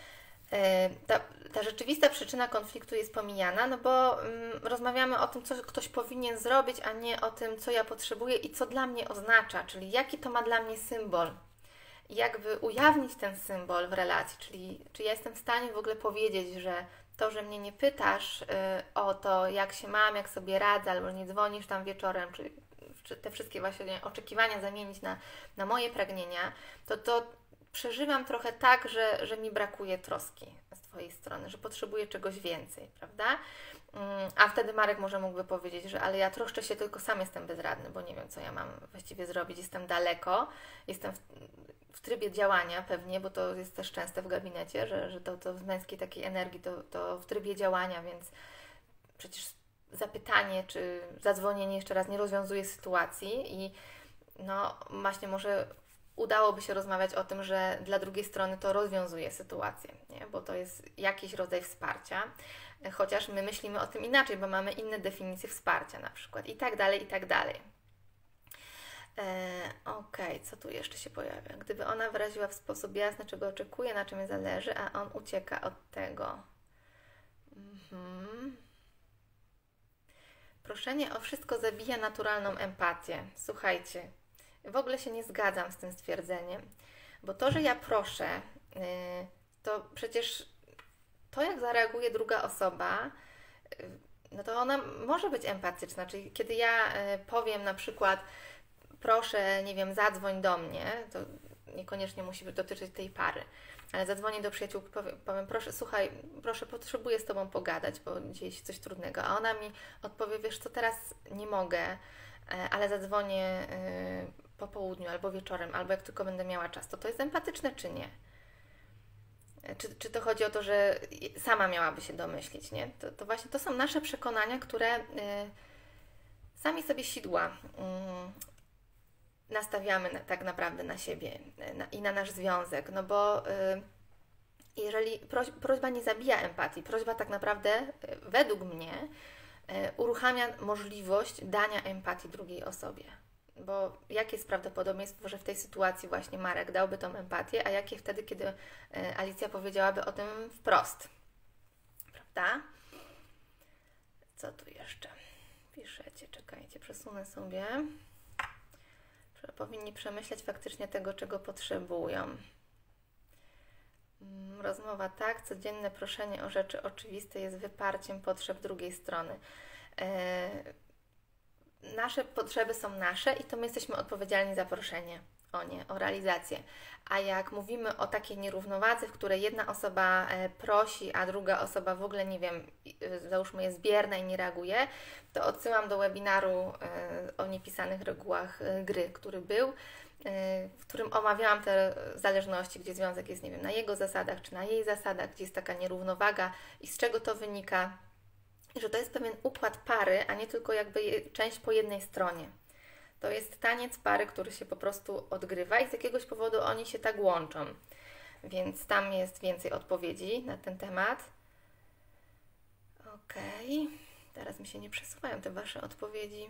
Ta, ta rzeczywista przyczyna konfliktu jest pomijana, no bo mm, rozmawiamy o tym, co ktoś powinien zrobić, a nie o tym, co ja potrzebuję i co dla mnie oznacza, czyli jaki to ma dla mnie symbol. I jakby ujawnić ten symbol w relacji, czyli czy ja jestem w stanie w ogóle powiedzieć, że to, że mnie nie pytasz y, o to, jak się mam, jak sobie radzę, albo nie dzwonisz tam wieczorem, czy, czy te wszystkie właśnie oczekiwania zamienić na, na moje pragnienia, to to przeżywam trochę tak, że, że mi brakuje troski z Twojej strony, że potrzebuję czegoś więcej, prawda? A wtedy Marek może mógłby powiedzieć, że ale ja troszczę się, tylko sam jestem bezradny, bo nie wiem, co ja mam właściwie zrobić, jestem daleko, jestem w, w trybie działania pewnie, bo to jest też częste w gabinecie, że, że to, to w męskiej takiej energii to, to w trybie działania, więc przecież zapytanie czy zadzwonienie jeszcze raz nie rozwiązuje sytuacji i no właśnie może udałoby się rozmawiać o tym, że dla drugiej strony to rozwiązuje sytuację, nie? Bo to jest jakiś rodzaj wsparcia, chociaż my myślimy o tym inaczej, bo mamy inne definicje wsparcia na przykład i tak dalej, i tak dalej. E, Okej, okay. Co tu jeszcze się pojawia? Gdyby ona wyraziła w sposób jasny, czego oczekuje, na czym jej zależy, a on ucieka od tego. Mhm. Proszenie o wszystko zabija naturalną empatię. Słuchajcie, w ogóle się nie zgadzam z tym stwierdzeniem, bo to, że ja proszę, to przecież to, jak zareaguje druga osoba, no to ona może być empatyczna, czyli kiedy ja powiem na przykład proszę, nie wiem, zadzwoń do mnie, to niekoniecznie musi dotyczyć tej pary, ale zadzwonię do przyjaciółki, powiem, powiem proszę, słuchaj, proszę, potrzebuję z Tobą pogadać, bo dzieje się coś trudnego, a ona mi odpowie, wiesz co, teraz nie mogę, ale zadzwonię po południu albo wieczorem, albo jak tylko będę miała czas, to to jest empatyczne czy nie? Czy, czy to chodzi o to, że sama miałaby się domyślić, nie? To, to właśnie to są nasze przekonania, które y, sami sobie sidła y, nastawiamy na, tak naprawdę na siebie na, i na nasz związek, no bo y, jeżeli proś, prośba nie zabija empatii, prośba tak naprawdę y, według mnie y, uruchamia możliwość dania empatii drugiej osobie. Bo jakie jest prawdopodobieństwo, że w tej sytuacji właśnie Marek dałby tą empatię, a jakie wtedy, kiedy Alicja powiedziałaby o tym wprost. Prawda? Co tu jeszcze piszecie? Czekajcie, przesunę sobie. Powinni przemyśleć faktycznie tego, czego potrzebują. Rozmowa tak, codzienne proszenie o rzeczy oczywiste jest wyparciem potrzeb drugiej strony. Nasze potrzeby są nasze i to my jesteśmy odpowiedzialni za proszenie o nie, o realizację. A jak mówimy o takiej nierównowadze, w której jedna osoba prosi, a druga osoba w ogóle, nie wiem, załóżmy jest bierna i nie reaguje, to odsyłam do webinaru o niepisanych regułach gry, który był, w którym omawiałam te zależności, gdzie związek jest, nie wiem, na jego zasadach czy na jej zasadach, gdzie jest taka nierównowaga i z czego to wynika. I że to jest pewien układ pary, a nie tylko jakby część po jednej stronie. To jest taniec pary, który się po prostu odgrywa i z jakiegoś powodu oni się tak łączą. Więc tam jest więcej odpowiedzi na ten temat. Okej. Okay. Teraz mi się nie przesuwają te Wasze odpowiedzi.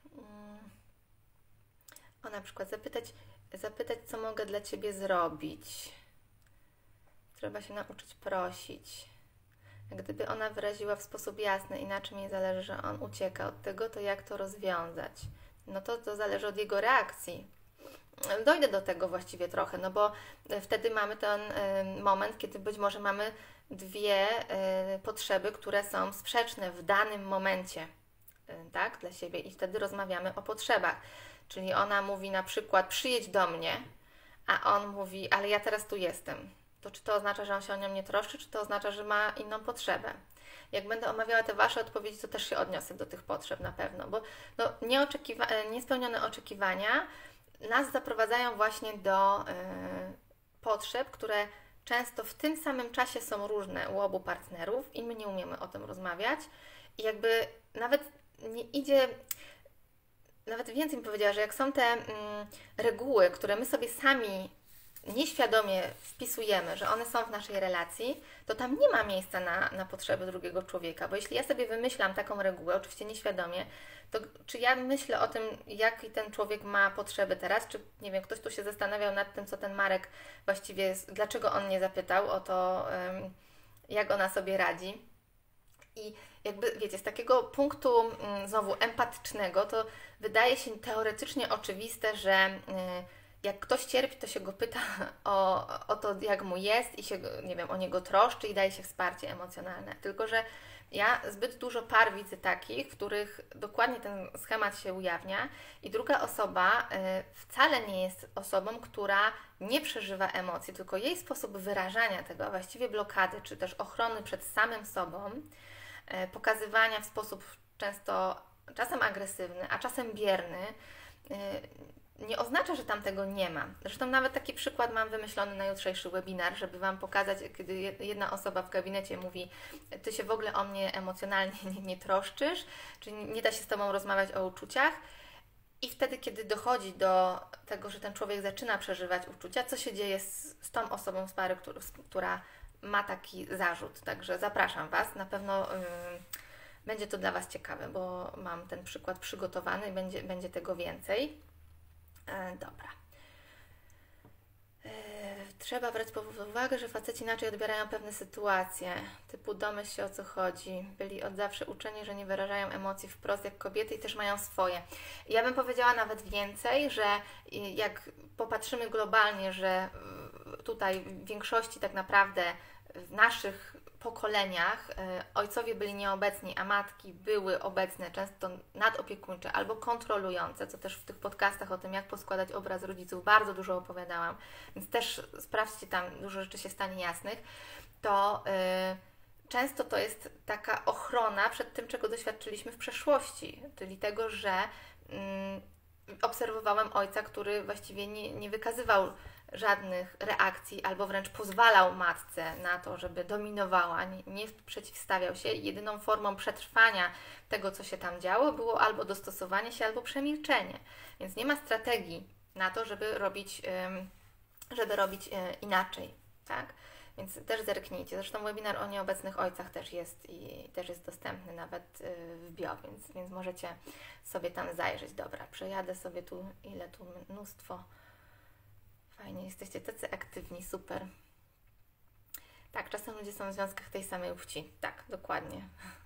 O, na przykład zapytać, zapytać, co mogę dla Ciebie zrobić. Trzeba się nauczyć prosić. Gdyby ona wyraziła w sposób jasny i na czym jej zależy, że on ucieka od tego, to jak to rozwiązać? No to, to zależy od jego reakcji. Dojdę do tego właściwie trochę, no bo wtedy mamy ten moment, kiedy być może mamy dwie potrzeby, które są sprzeczne w danym momencie, tak, dla siebie i wtedy rozmawiamy o potrzebach. Czyli ona mówi na przykład przyjedź do mnie, a on mówi, ale ja teraz tu jestem. To czy to oznacza, że on się o nią nie troszczy, czy to oznacza, że ma inną potrzebę? Jak będę omawiała te Wasze odpowiedzi, to też się odniosę do tych potrzeb na pewno, bo no, nieoczekiwa- niespełnione oczekiwania nas zaprowadzają właśnie do yy, potrzeb, które często w tym samym czasie są różne u obu partnerów i my nie umiemy o tym rozmawiać i jakby nawet nie idzie... Nawet więcej mi powiedziała, że jak są te mm, reguły, które my sobie sami nieświadomie wpisujemy, że one są w naszej relacji, to tam nie ma miejsca na, na potrzeby drugiego człowieka, bo jeśli ja sobie wymyślam taką regułę, oczywiście nieświadomie, to czy ja myślę o tym, jaki ten człowiek ma potrzeby teraz, czy nie wiem, ktoś tu się zastanawiał nad tym, co ten Marek właściwie jest, dlaczego on nie zapytał o to, um, jak ona sobie radzi. I jakby, wiecie, z takiego punktu um, znowu empatycznego, to wydaje się teoretycznie oczywiste, że y, jak ktoś cierpi, to się go pyta o, o to, jak mu jest i się, nie wiem, o niego troszczy i daje się wsparcie emocjonalne. Tylko że ja zbyt dużo par widzę takich, w których dokładnie ten schemat się ujawnia i druga osoba y, wcale nie jest osobą, która nie przeżywa emocji, tylko jej sposób wyrażania tego, a właściwie blokady, czy też ochrony przed samym sobą, y, pokazywania w sposób często czasem agresywny, a czasem bierny, y, nie oznacza, że tam tego nie ma. Zresztą nawet taki przykład mam wymyślony na jutrzejszy webinar, żeby Wam pokazać, kiedy jedna osoba w gabinecie mówi, Ty się w ogóle o mnie emocjonalnie nie, nie troszczysz, czyli nie da się z Tobą rozmawiać o uczuciach. I wtedy, kiedy dochodzi do tego, że ten człowiek zaczyna przeżywać uczucia, co się dzieje z, z tą osobą z pary, która, która ma taki zarzut. Także zapraszam Was, na pewno yy, będzie to dla Was ciekawe, bo mam ten przykład przygotowany i będzie, będzie tego więcej. E, dobra. E, trzeba brać pod uwagę, że faceci inaczej odbierają pewne sytuacje, typu domyśl się, o co chodzi. Byli od zawsze uczeni, że nie wyrażają emocji wprost jak kobiety i też mają swoje. Ja bym powiedziała nawet więcej, że jak popatrzymy globalnie, że tutaj w większości tak naprawdę w naszych pokoleniach ojcowie byli nieobecni, a matki były obecne, często nadopiekuńcze albo kontrolujące, co też w tych podcastach o tym, jak poskładać obraz rodziców, bardzo dużo opowiadałam, więc też sprawdźcie, tam dużo rzeczy się stanie jasnych, to yy, często to jest taka ochrona przed tym, czego doświadczyliśmy w przeszłości, czyli tego, że yy, obserwowałem ojca, który właściwie nie, nie wykazywał żadnych reakcji, albo wręcz pozwalał matce na to, żeby dominowała, nie, nie przeciwstawiał się. Jedyną formą przetrwania tego, co się tam działo, było albo dostosowanie się, albo przemilczenie. Więc nie ma strategii na to, żeby robić, żeby robić inaczej, tak? Więc też zerknijcie. Zresztą webinar o nieobecnych ojcach też jest i też jest dostępny nawet w bio, więc, więc możecie sobie tam zajrzeć. Dobra, przejadę sobie tu, ile tu mnóstwo. Fajnie, jesteście tacy aktywni, super. Tak, czasem ludzie są w związkach tej samej płci. Tak, dokładnie.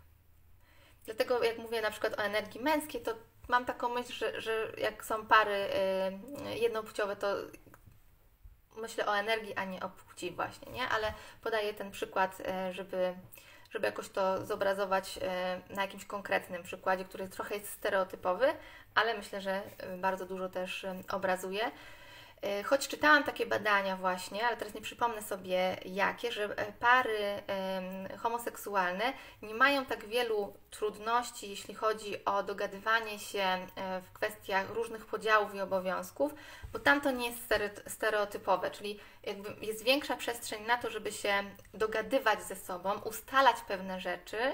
Dlatego jak mówię na przykład o energii męskiej, to mam taką myśl, że, że jak są pary yy, jednopłciowe, to myślę o energii, a nie o płci właśnie, nie? Ale podaję ten przykład, yy, żeby, żeby jakoś to zobrazować yy, na jakimś konkretnym przykładzie, który trochę jest stereotypowy, ale myślę, że yy, bardzo dużo też yy, obrazuje. Choć czytałam takie badania właśnie, ale teraz nie przypomnę sobie jakie, że pary homoseksualne nie mają tak wielu trudności, jeśli chodzi o dogadywanie się w kwestiach różnych podziałów i obowiązków, bo tam to nie jest stereotypowe, czyli jakby jest większa przestrzeń na to, żeby się dogadywać ze sobą, ustalać pewne rzeczy,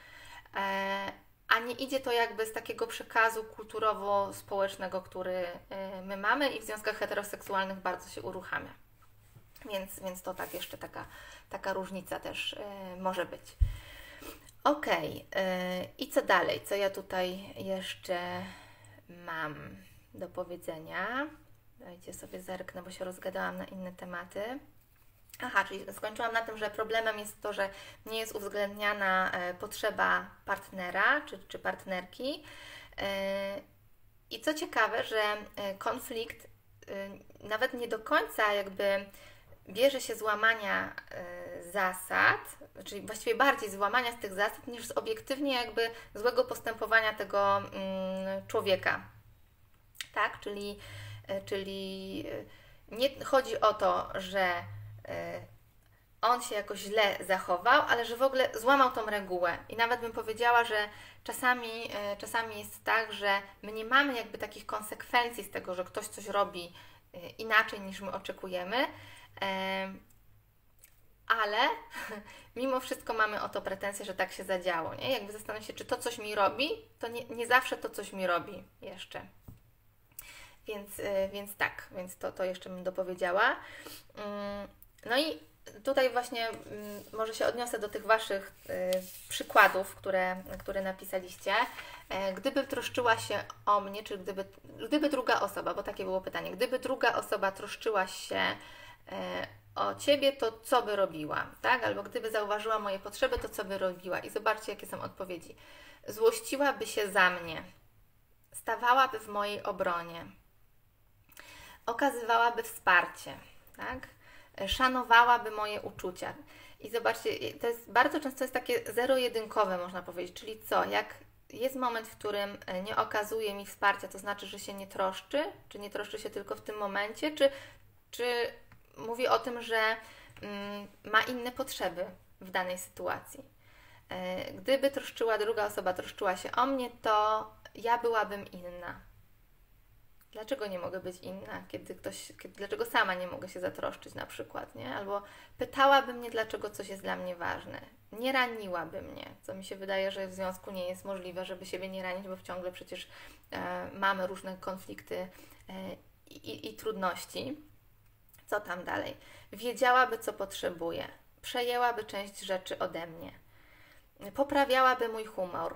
a nie idzie to jakby z takiego przekazu kulturowo-społecznego, który my mamy i w związkach heteroseksualnych bardzo się uruchamia. Więc, więc to tak jeszcze taka, taka różnica też może być. Ok, i co dalej? Co ja tutaj jeszcze mam do powiedzenia? Dajcie sobie zerknę, bo się rozgadałam na inne tematy. Aha, czyli skończyłam na tym, że problemem jest to, że nie jest uwzględniana e, potrzeba partnera czy, czy partnerki. E, I co ciekawe, że e, konflikt e, nawet nie do końca jakby bierze się z łamania e, zasad, czyli właściwie bardziej z łamania z tych zasad, niż z obiektywnie jakby złego postępowania tego mm, człowieka. Tak? Czyli, e, czyli e, nie chodzi o to, że on się jakoś źle zachował, ale że w ogóle złamał tą regułę. I nawet bym powiedziała, że czasami, czasami jest tak, że my nie mamy jakby takich konsekwencji z tego, że ktoś coś robi inaczej niż my oczekujemy, ale mimo wszystko mamy o to pretensje, że tak się zadziało. Nie? Jakby zastanawiam się, czy to coś mi robi, to nie, nie zawsze to coś mi robi jeszcze. Więc, więc tak, więc to, to jeszcze bym dopowiedziała. No i tutaj właśnie może się odniosę do tych Waszych przykładów, które, które napisaliście. Gdyby troszczyła się o mnie, czy gdyby, gdyby druga osoba, bo takie było pytanie, gdyby druga osoba troszczyła się o Ciebie, to co by robiła? Tak? Albo gdyby zauważyła moje potrzeby, to co by robiła? I zobaczcie, jakie są odpowiedzi. Złościłaby się za mnie, stawałaby w mojej obronie, okazywałaby wsparcie, tak? Szanowałaby moje uczucia. I zobaczcie, to jest bardzo często jest takie zero-jedynkowe, można powiedzieć, czyli co, jak jest moment, w którym nie okazuje mi wsparcia, to znaczy, że się nie troszczy, czy nie troszczy się tylko w tym momencie, czy, czy mówi o tym, że mm, ma inne potrzeby w danej sytuacji. Gdyby troszczyła druga osoba, troszczyła się o mnie, to ja byłabym inna. Dlaczego nie mogę być inna, kiedy ktoś, kiedy, dlaczego sama nie mogę się zatroszczyć na przykład, nie? Albo pytałaby mnie, dlaczego coś jest dla mnie ważne. Nie raniłaby mnie, co mi się wydaje, że w związku nie jest możliwe, żeby siebie nie ranić, bo ciągle przecież e, mamy różne konflikty e, i, i trudności. Co tam dalej? Wiedziałaby, co potrzebuję. Przejęłaby część rzeczy ode mnie. Poprawiałaby mój humor.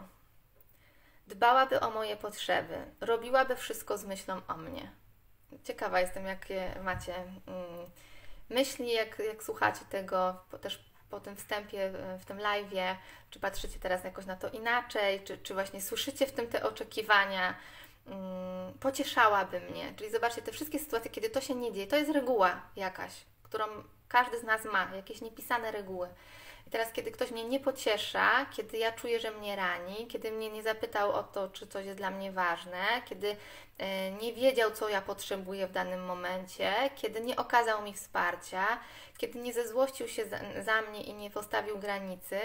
Dbałaby o moje potrzeby, robiłaby wszystko z myślą o mnie. Ciekawa jestem, jakie macie mm, myśli, jak, jak słuchacie tego, po, też po tym wstępie w tym live'ie, czy patrzycie teraz jakoś na to inaczej, czy, czy właśnie słyszycie w tym te oczekiwania. Mm, pocieszałaby mnie. Czyli zobaczcie, te wszystkie sytuacje, kiedy to się nie dzieje, to jest reguła jakaś, którą każdy z nas ma, jakieś niepisane reguły. I teraz, kiedy ktoś mnie nie pociesza, kiedy ja czuję, że mnie rani, kiedy mnie nie zapytał o to, czy coś jest dla mnie ważne, kiedy e, nie wiedział, co ja potrzebuję w danym momencie, kiedy nie okazał mi wsparcia, kiedy nie zezłościł się za, za mnie i nie postawił granicy,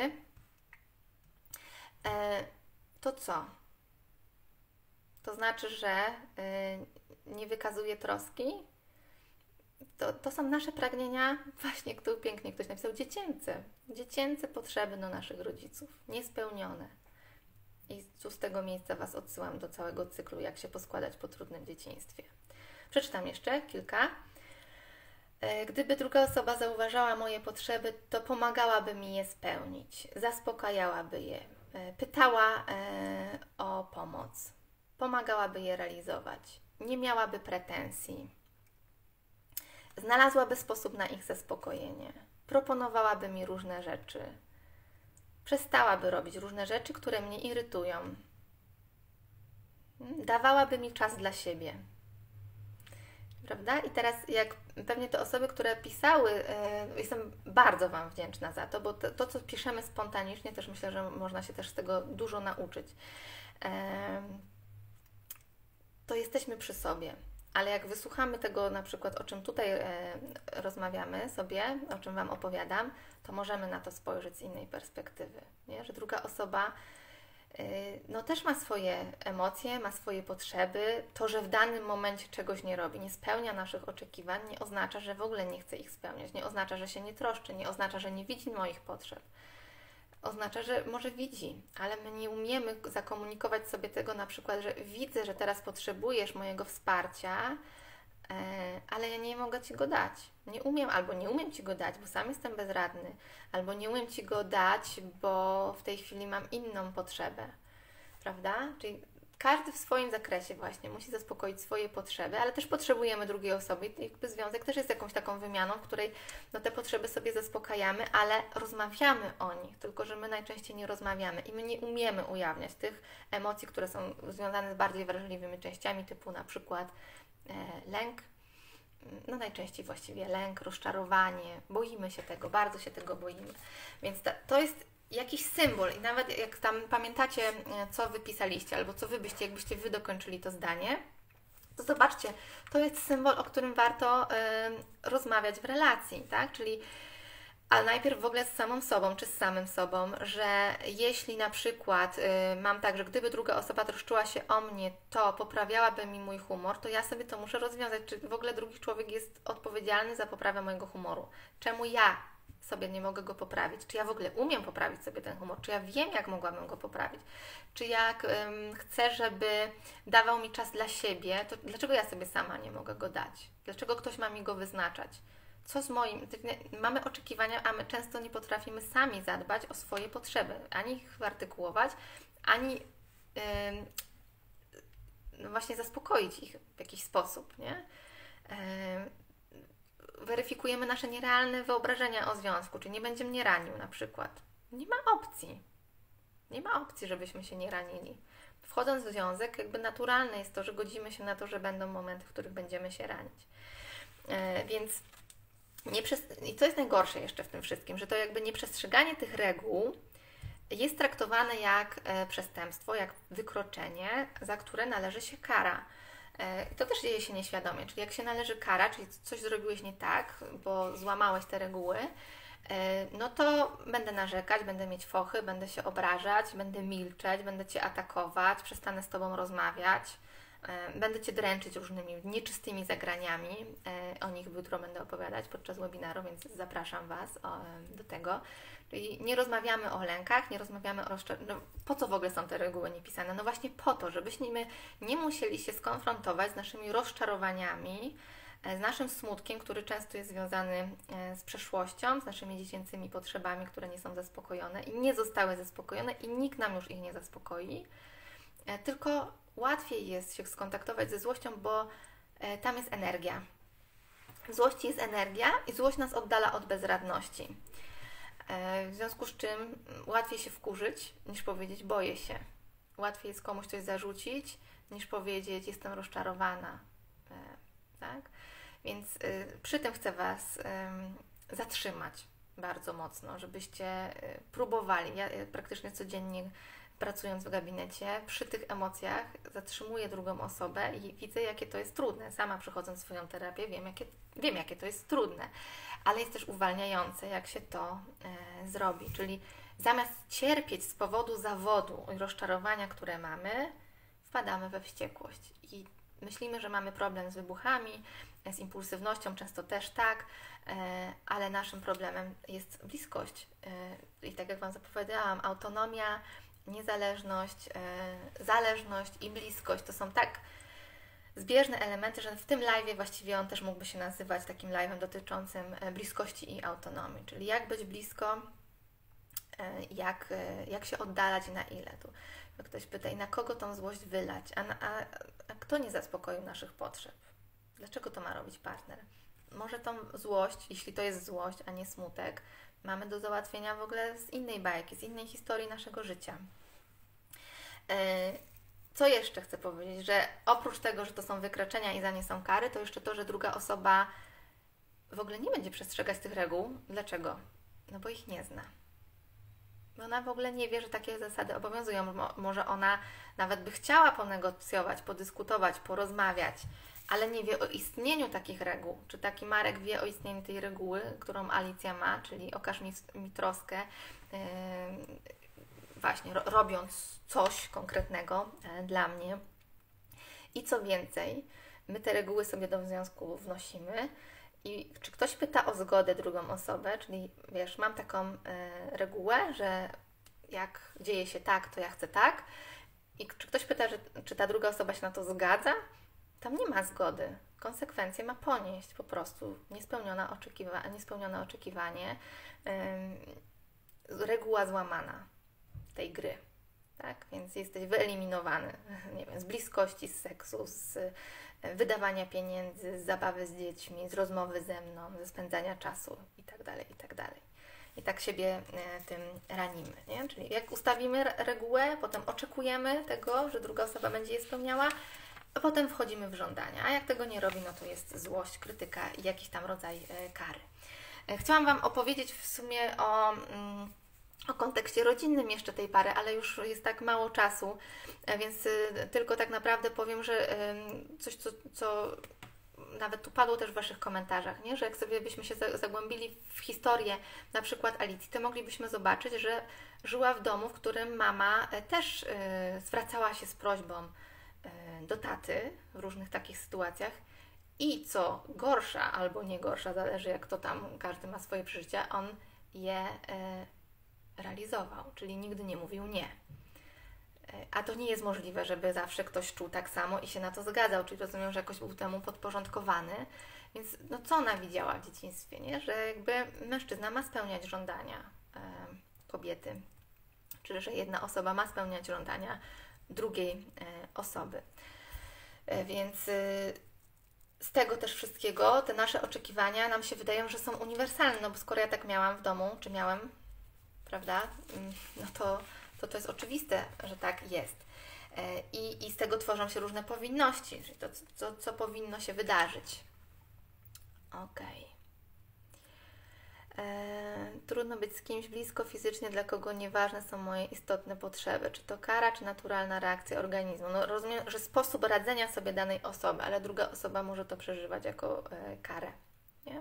e, to co? To znaczy, że e, nie wykazuje troski? To, to są nasze pragnienia, właśnie jak tu pięknie ktoś napisał, dziecięce. Dziecięce potrzeby do naszych rodziców, niespełnione. I tu z tego miejsca Was odsyłam do całego cyklu, jak się poskładać po trudnym dzieciństwie. Przeczytam jeszcze kilka. Gdyby druga osoba zauważała moje potrzeby, to pomagałaby mi je spełnić, zaspokajałaby je, pytała o pomoc, pomagałaby je realizować, nie miałaby pretensji. Znalazłaby sposób na ich zaspokojenie, proponowałaby mi różne rzeczy, przestałaby robić różne rzeczy, które mnie irytują, dawałaby mi czas dla siebie. Prawda? I teraz jak pewnie te osoby, które pisały, yy, jestem bardzo Wam wdzięczna za to, bo to, to, co piszemy spontanicznie, też myślę, że można się też z tego dużo nauczyć. Yy, to jesteśmy przy sobie. Ale jak wysłuchamy tego, na przykład o czym tutaj e, rozmawiamy sobie, o czym Wam opowiadam, to możemy na to spojrzeć z innej perspektywy, nie? Że druga osoba e, no, też ma swoje emocje, ma swoje potrzeby. To, że w danym momencie czegoś nie robi, nie spełnia naszych oczekiwań, nie oznacza, że w ogóle nie chce ich spełniać, nie oznacza, że się nie troszczy, nie oznacza, że nie widzi moich potrzeb. Oznacza, że może widzi, ale my nie umiemy zakomunikować sobie tego, na przykład, że widzę, że teraz potrzebujesz mojego wsparcia, ale ja nie mogę Ci go dać. Nie umiem, albo nie umiem Ci go dać, bo sam jestem bezradny, albo nie umiem Ci go dać, bo w tej chwili mam inną potrzebę, prawda? Czyli każdy w swoim zakresie właśnie musi zaspokoić swoje potrzeby, ale też potrzebujemy drugiej osoby. I jakby związek też jest jakąś taką wymianą, w której no, te potrzeby sobie zaspokajamy, ale rozmawiamy o nich, tylko że my najczęściej nie rozmawiamy i my nie umiemy ujawniać tych emocji, które są związane z bardziej wrażliwymi częściami, typu na przykład e, lęk, no najczęściej właściwie lęk, rozczarowanie, boimy się tego, bardzo się tego boimy. Więc ta, to jest jakiś symbol i nawet jak tam pamiętacie, co Wy pisaliście, albo co Wy byście, jakbyście Wy dokończyli to zdanie, to zobaczcie, to jest symbol, o którym warto y, rozmawiać w relacji, tak? Czyli ale najpierw w ogóle z samą sobą, czy z samym sobą, że jeśli na przykład y, mam tak, że gdyby druga osoba troszczyła się o mnie, to poprawiałaby mi mój humor, to ja sobie to muszę rozwiązać. Czy w ogóle drugi człowiek jest odpowiedzialny za poprawę mojego humoru? Czemu ja sobie nie mogę go poprawić? Czy ja w ogóle umiem poprawić sobie ten humor? Czy ja wiem, jak mogłabym go poprawić? Czy jak ym, chcę, żeby dawał mi czas dla siebie, to dlaczego ja sobie sama nie mogę go dać? Dlaczego ktoś ma mi go wyznaczać? Co z moim... Mamy oczekiwania, a my często nie potrafimy sami zadbać o swoje potrzeby. Ani ich wyartykułować, ani yy, no właśnie zaspokoić ich w jakiś sposób, nie? Yy, weryfikujemy nasze nierealne wyobrażenia o związku, czy nie będzie mnie ranił na przykład. Nie ma opcji. Nie ma opcji, żebyśmy się nie ranili. Wchodząc w związek, jakby naturalne jest to, że godzimy się na to, że będą momenty, w których będziemy się ranić. Yy, więc nie przez... I co jest najgorsze jeszcze w tym wszystkim, że to jakby nieprzestrzeganie tych reguł jest traktowane jak e, przestępstwo, jak wykroczenie, za które należy się kara. E, to też dzieje się nieświadomie, czyli jak się należy kara, czyli coś zrobiłeś nie tak, bo złamałeś te reguły, e, no to będę narzekać, będę mieć fochy, będę się obrażać, będę milczeć, będę Cię atakować, przestanę z Tobą rozmawiać, będę Cię dręczyć różnymi nieczystymi zagraniami. O nich jutro będę opowiadać podczas webinaru, więc zapraszam Was do tego. Czyli nie rozmawiamy o lękach, nie rozmawiamy o rozczarowaniu. No, po co w ogóle są te reguły niepisane? No właśnie po to, żebyśmy nie musieli się skonfrontować z naszymi rozczarowaniami, z naszym smutkiem, który często jest związany z przeszłością, z naszymi dziecięcymi potrzebami, które nie są zaspokojone i nie zostały zaspokojone i nikt nam już ich nie zaspokoi. Tylko łatwiej jest się skontaktować ze złością, bo e, tam jest energia. W złości jest energia i złość nas oddala od bezradności. E, w związku z czym łatwiej się wkurzyć, niż powiedzieć boję się. Łatwiej jest komuś coś zarzucić, niż powiedzieć jestem rozczarowana. E, tak? Więc e, przy tym chcę Was e, zatrzymać bardzo mocno, żebyście e, próbowali. Ja e, praktycznie codziennie pracując w gabinecie, przy tych emocjach zatrzymuję drugą osobę i widzę, jakie to jest trudne. Sama przechodząc swoją terapię, wiem, jakie, wiem, jakie to jest trudne, ale jest też uwalniające, jak się to e, zrobi. Czyli zamiast cierpieć z powodu zawodu i rozczarowania, które mamy, wpadamy we wściekłość i myślimy, że mamy problem z wybuchami, z impulsywnością, często też tak, e, ale naszym problemem jest bliskość. E, I tak jak Wam zapowiadałam, autonomia, niezależność, e, zależność i bliskość to są tak zbieżne elementy, że w tym live'ie właściwie on też mógłby się nazywać takim live'em dotyczącym bliskości i autonomii, czyli jak być blisko, e, jak, e, jak się oddalać i na ile. Tu ktoś pyta, i na kogo tą złość wylać, a, na, a, a kto nie zaspokoił naszych potrzeb? Dlaczego to ma robić partner? Może tą złość, jeśli to jest złość, a nie smutek, mamy do załatwienia w ogóle z innej bajki, z innej historii naszego życia. Co jeszcze chcę powiedzieć, że oprócz tego, że to są wykroczenia i za nie są kary, to jeszcze to, że druga osoba w ogóle nie będzie przestrzegać tych reguł. Dlaczego? No bo ich nie zna. Bo ona w ogóle nie wie, że takie zasady obowiązują. Może ona nawet by chciała ponegocjować, podyskutować, porozmawiać, ale nie wie o istnieniu takich reguł. Czy taki Marek wie o istnieniu tej reguły, którą Alicja ma, czyli okaż mi, mi troskę, yy, właśnie ro, robiąc coś konkretnego yy, dla mnie. I co więcej, my te reguły sobie do związku wnosimy i czy ktoś pyta o zgodę drugą osobę, czyli wiesz, mam taką yy, regułę, że jak dzieje się tak, to ja chcę tak, i czy ktoś pyta, że, czy ta druga osoba się na to zgadza, tam nie ma zgody. Konsekwencje ma ponieść po prostu. Niespełnione, oczekiwa- niespełnione oczekiwanie, yy, reguła złamana tej gry. tak? Więc jesteś wyeliminowany, nie wiem, z bliskości, z seksu, z wydawania pieniędzy, z zabawy z dziećmi, z rozmowy ze mną, ze spędzania czasu itd., itd. I tak siebie tym ranimy, nie? Czyli jak ustawimy regułę, potem oczekujemy tego, że druga osoba będzie je spełniała, a potem wchodzimy w żądania. A jak tego nie robi, no to jest złość, krytyka i jakiś tam rodzaj kary. Chciałam Wam opowiedzieć w sumie o, o kontekście rodzinnym jeszcze tej pary, ale już jest tak mało czasu, więc tylko tak naprawdę powiem, że coś, co, co nawet tu padło też w Waszych komentarzach, nie? Że jak sobie byśmy się zagłębili w historię na przykład Alicji, to moglibyśmy zobaczyć, że żyła w domu, w którym mama też zwracała się z prośbą do taty w różnych takich sytuacjach i co gorsza albo nie gorsza, zależy jak to tam, każdy ma swoje przeżycia, on je realizował, czyli nigdy nie mówił nie. A to nie jest możliwe, żeby zawsze ktoś czuł tak samo i się na to zgadzał, czyli rozumiem, że jakoś był temu podporządkowany. Więc no co ona widziała w dzieciństwie, nie? Że jakby mężczyzna ma spełniać żądania e, kobiety, czyli że jedna osoba ma spełniać żądania drugiej e, osoby. E, więc e, z tego też wszystkiego te nasze oczekiwania nam się wydają, że są uniwersalne, no bo skoro ja tak miałam w domu, czy miałem, prawda, no to to to jest oczywiste, że tak jest. I, i z tego tworzą się różne powinności, czyli to, co, co powinno się wydarzyć. Okej. Okay. Trudno być z kimś blisko fizycznie, dla kogo nieważne są moje istotne potrzeby. Czy to kara, czy naturalna reakcja organizmu? No rozumiem, że sposób radzenia sobie danej osoby, ale druga osoba może to przeżywać jako e, karę, nie?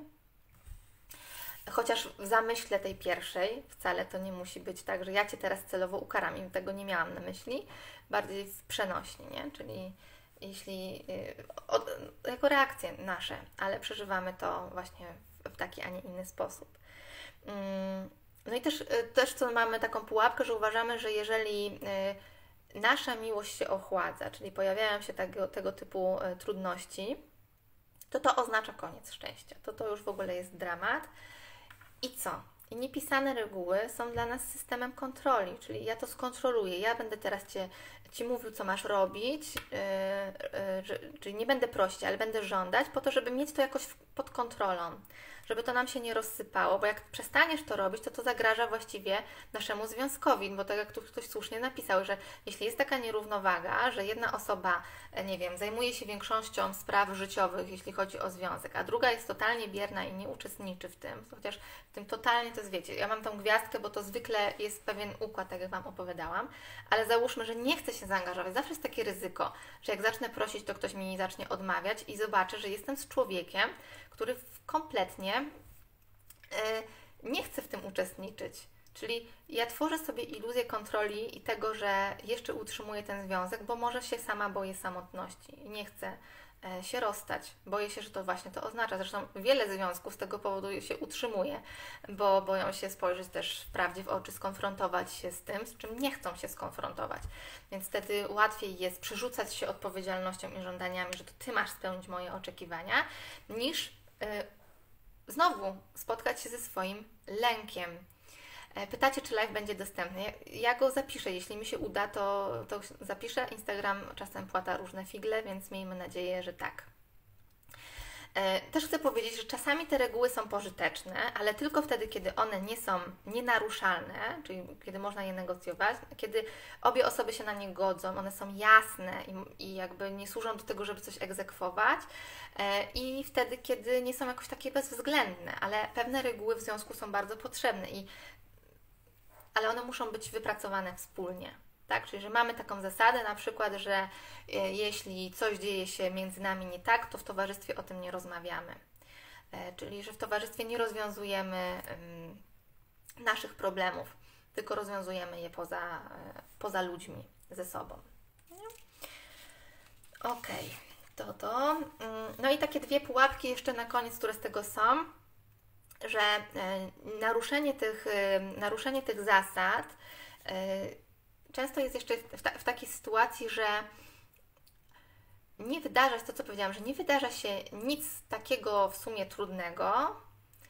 Chociaż w zamyśle tej pierwszej wcale to nie musi być tak, że ja Cię teraz celowo ukaram i tego nie miałam na myśli, bardziej w przenośni, nie? Czyli jeśli od, jako reakcje nasze, ale przeżywamy to właśnie w taki, a nie inny sposób. No i też, też co mamy taką pułapkę, że uważamy, że jeżeli nasza miłość się ochładza, czyli pojawiają się tego, tego typu trudności, to to oznacza koniec szczęścia. To to już w ogóle jest dramat. I co? I niepisane reguły są dla nas systemem kontroli, czyli ja to skontroluję, ja będę teraz Cię, Ci mówił, co masz robić, yy, yy, czyli nie będę prosić, ale będę żądać po to, żeby mieć to jakoś pod kontrolą, żeby to nam się nie rozsypało, bo jak przestaniesz to robić, to to zagraża właściwie naszemu związkowi, bo tak jak tu ktoś słusznie napisał, że jeśli jest taka nierównowaga, że jedna osoba, nie wiem, zajmuje się większością spraw życiowych, jeśli chodzi o związek, a druga jest totalnie bierna i nie uczestniczy w tym, chociaż w tym totalnie to jest, wiecie, ja mam tą gwiazdkę, bo to zwykle jest pewien układ, tak jak Wam opowiadałam, ale załóżmy, że nie chcę się zaangażować, zawsze jest takie ryzyko, że jak zacznę prosić, to ktoś mi zacznie odmawiać i zobaczę, że jestem z człowiekiem, który kompletnie yy, nie chce w tym uczestniczyć. Czyli ja tworzę sobie iluzję kontroli i tego, że jeszcze utrzymuję ten związek, bo może się sama boję samotności i nie chcę yy, się rozstać. Boję się, że to właśnie to oznacza. Zresztą wiele związków z tego powodu się utrzymuje, bo boją się spojrzeć też wprawdzie w oczy, skonfrontować się z tym, z czym nie chcą się skonfrontować. Więc wtedy łatwiej jest przerzucać się odpowiedzialnością i żądaniami, że to Ty masz spełnić moje oczekiwania, niż znowu spotkać się ze swoim lękiem. Pytacie, czy live będzie dostępny. Ja go zapiszę, jeśli mi się uda, to, to zapiszę. Instagram czasem płata różne figle, więc miejmy nadzieję, że tak. Też chcę powiedzieć, że czasami te reguły są pożyteczne, ale tylko wtedy, kiedy one nie są nienaruszalne, czyli kiedy można je negocjować, kiedy obie osoby się na nie godzą, one są jasne i, i jakby nie służą do tego, żeby coś egzekwować, i wtedy, kiedy nie są jakoś takie bezwzględne, ale pewne reguły w związku są bardzo potrzebne, i, ale one muszą być wypracowane wspólnie. Tak? Czyli, że mamy taką zasadę, na przykład, że e, jeśli coś dzieje się między nami nie tak, to w towarzystwie o tym nie rozmawiamy. E, czyli, że w towarzystwie nie rozwiązujemy y, naszych problemów, tylko rozwiązujemy je poza, e, poza ludźmi, ze sobą. Ok, to to. No i takie dwie pułapki jeszcze na koniec, które z tego są, że e, naruszenie tych, e, naruszenie tych zasad e, często jest jeszcze w, ta, w takiej sytuacji, że nie wydarza się to, co powiedziałam, że nie wydarza się nic takiego w sumie trudnego,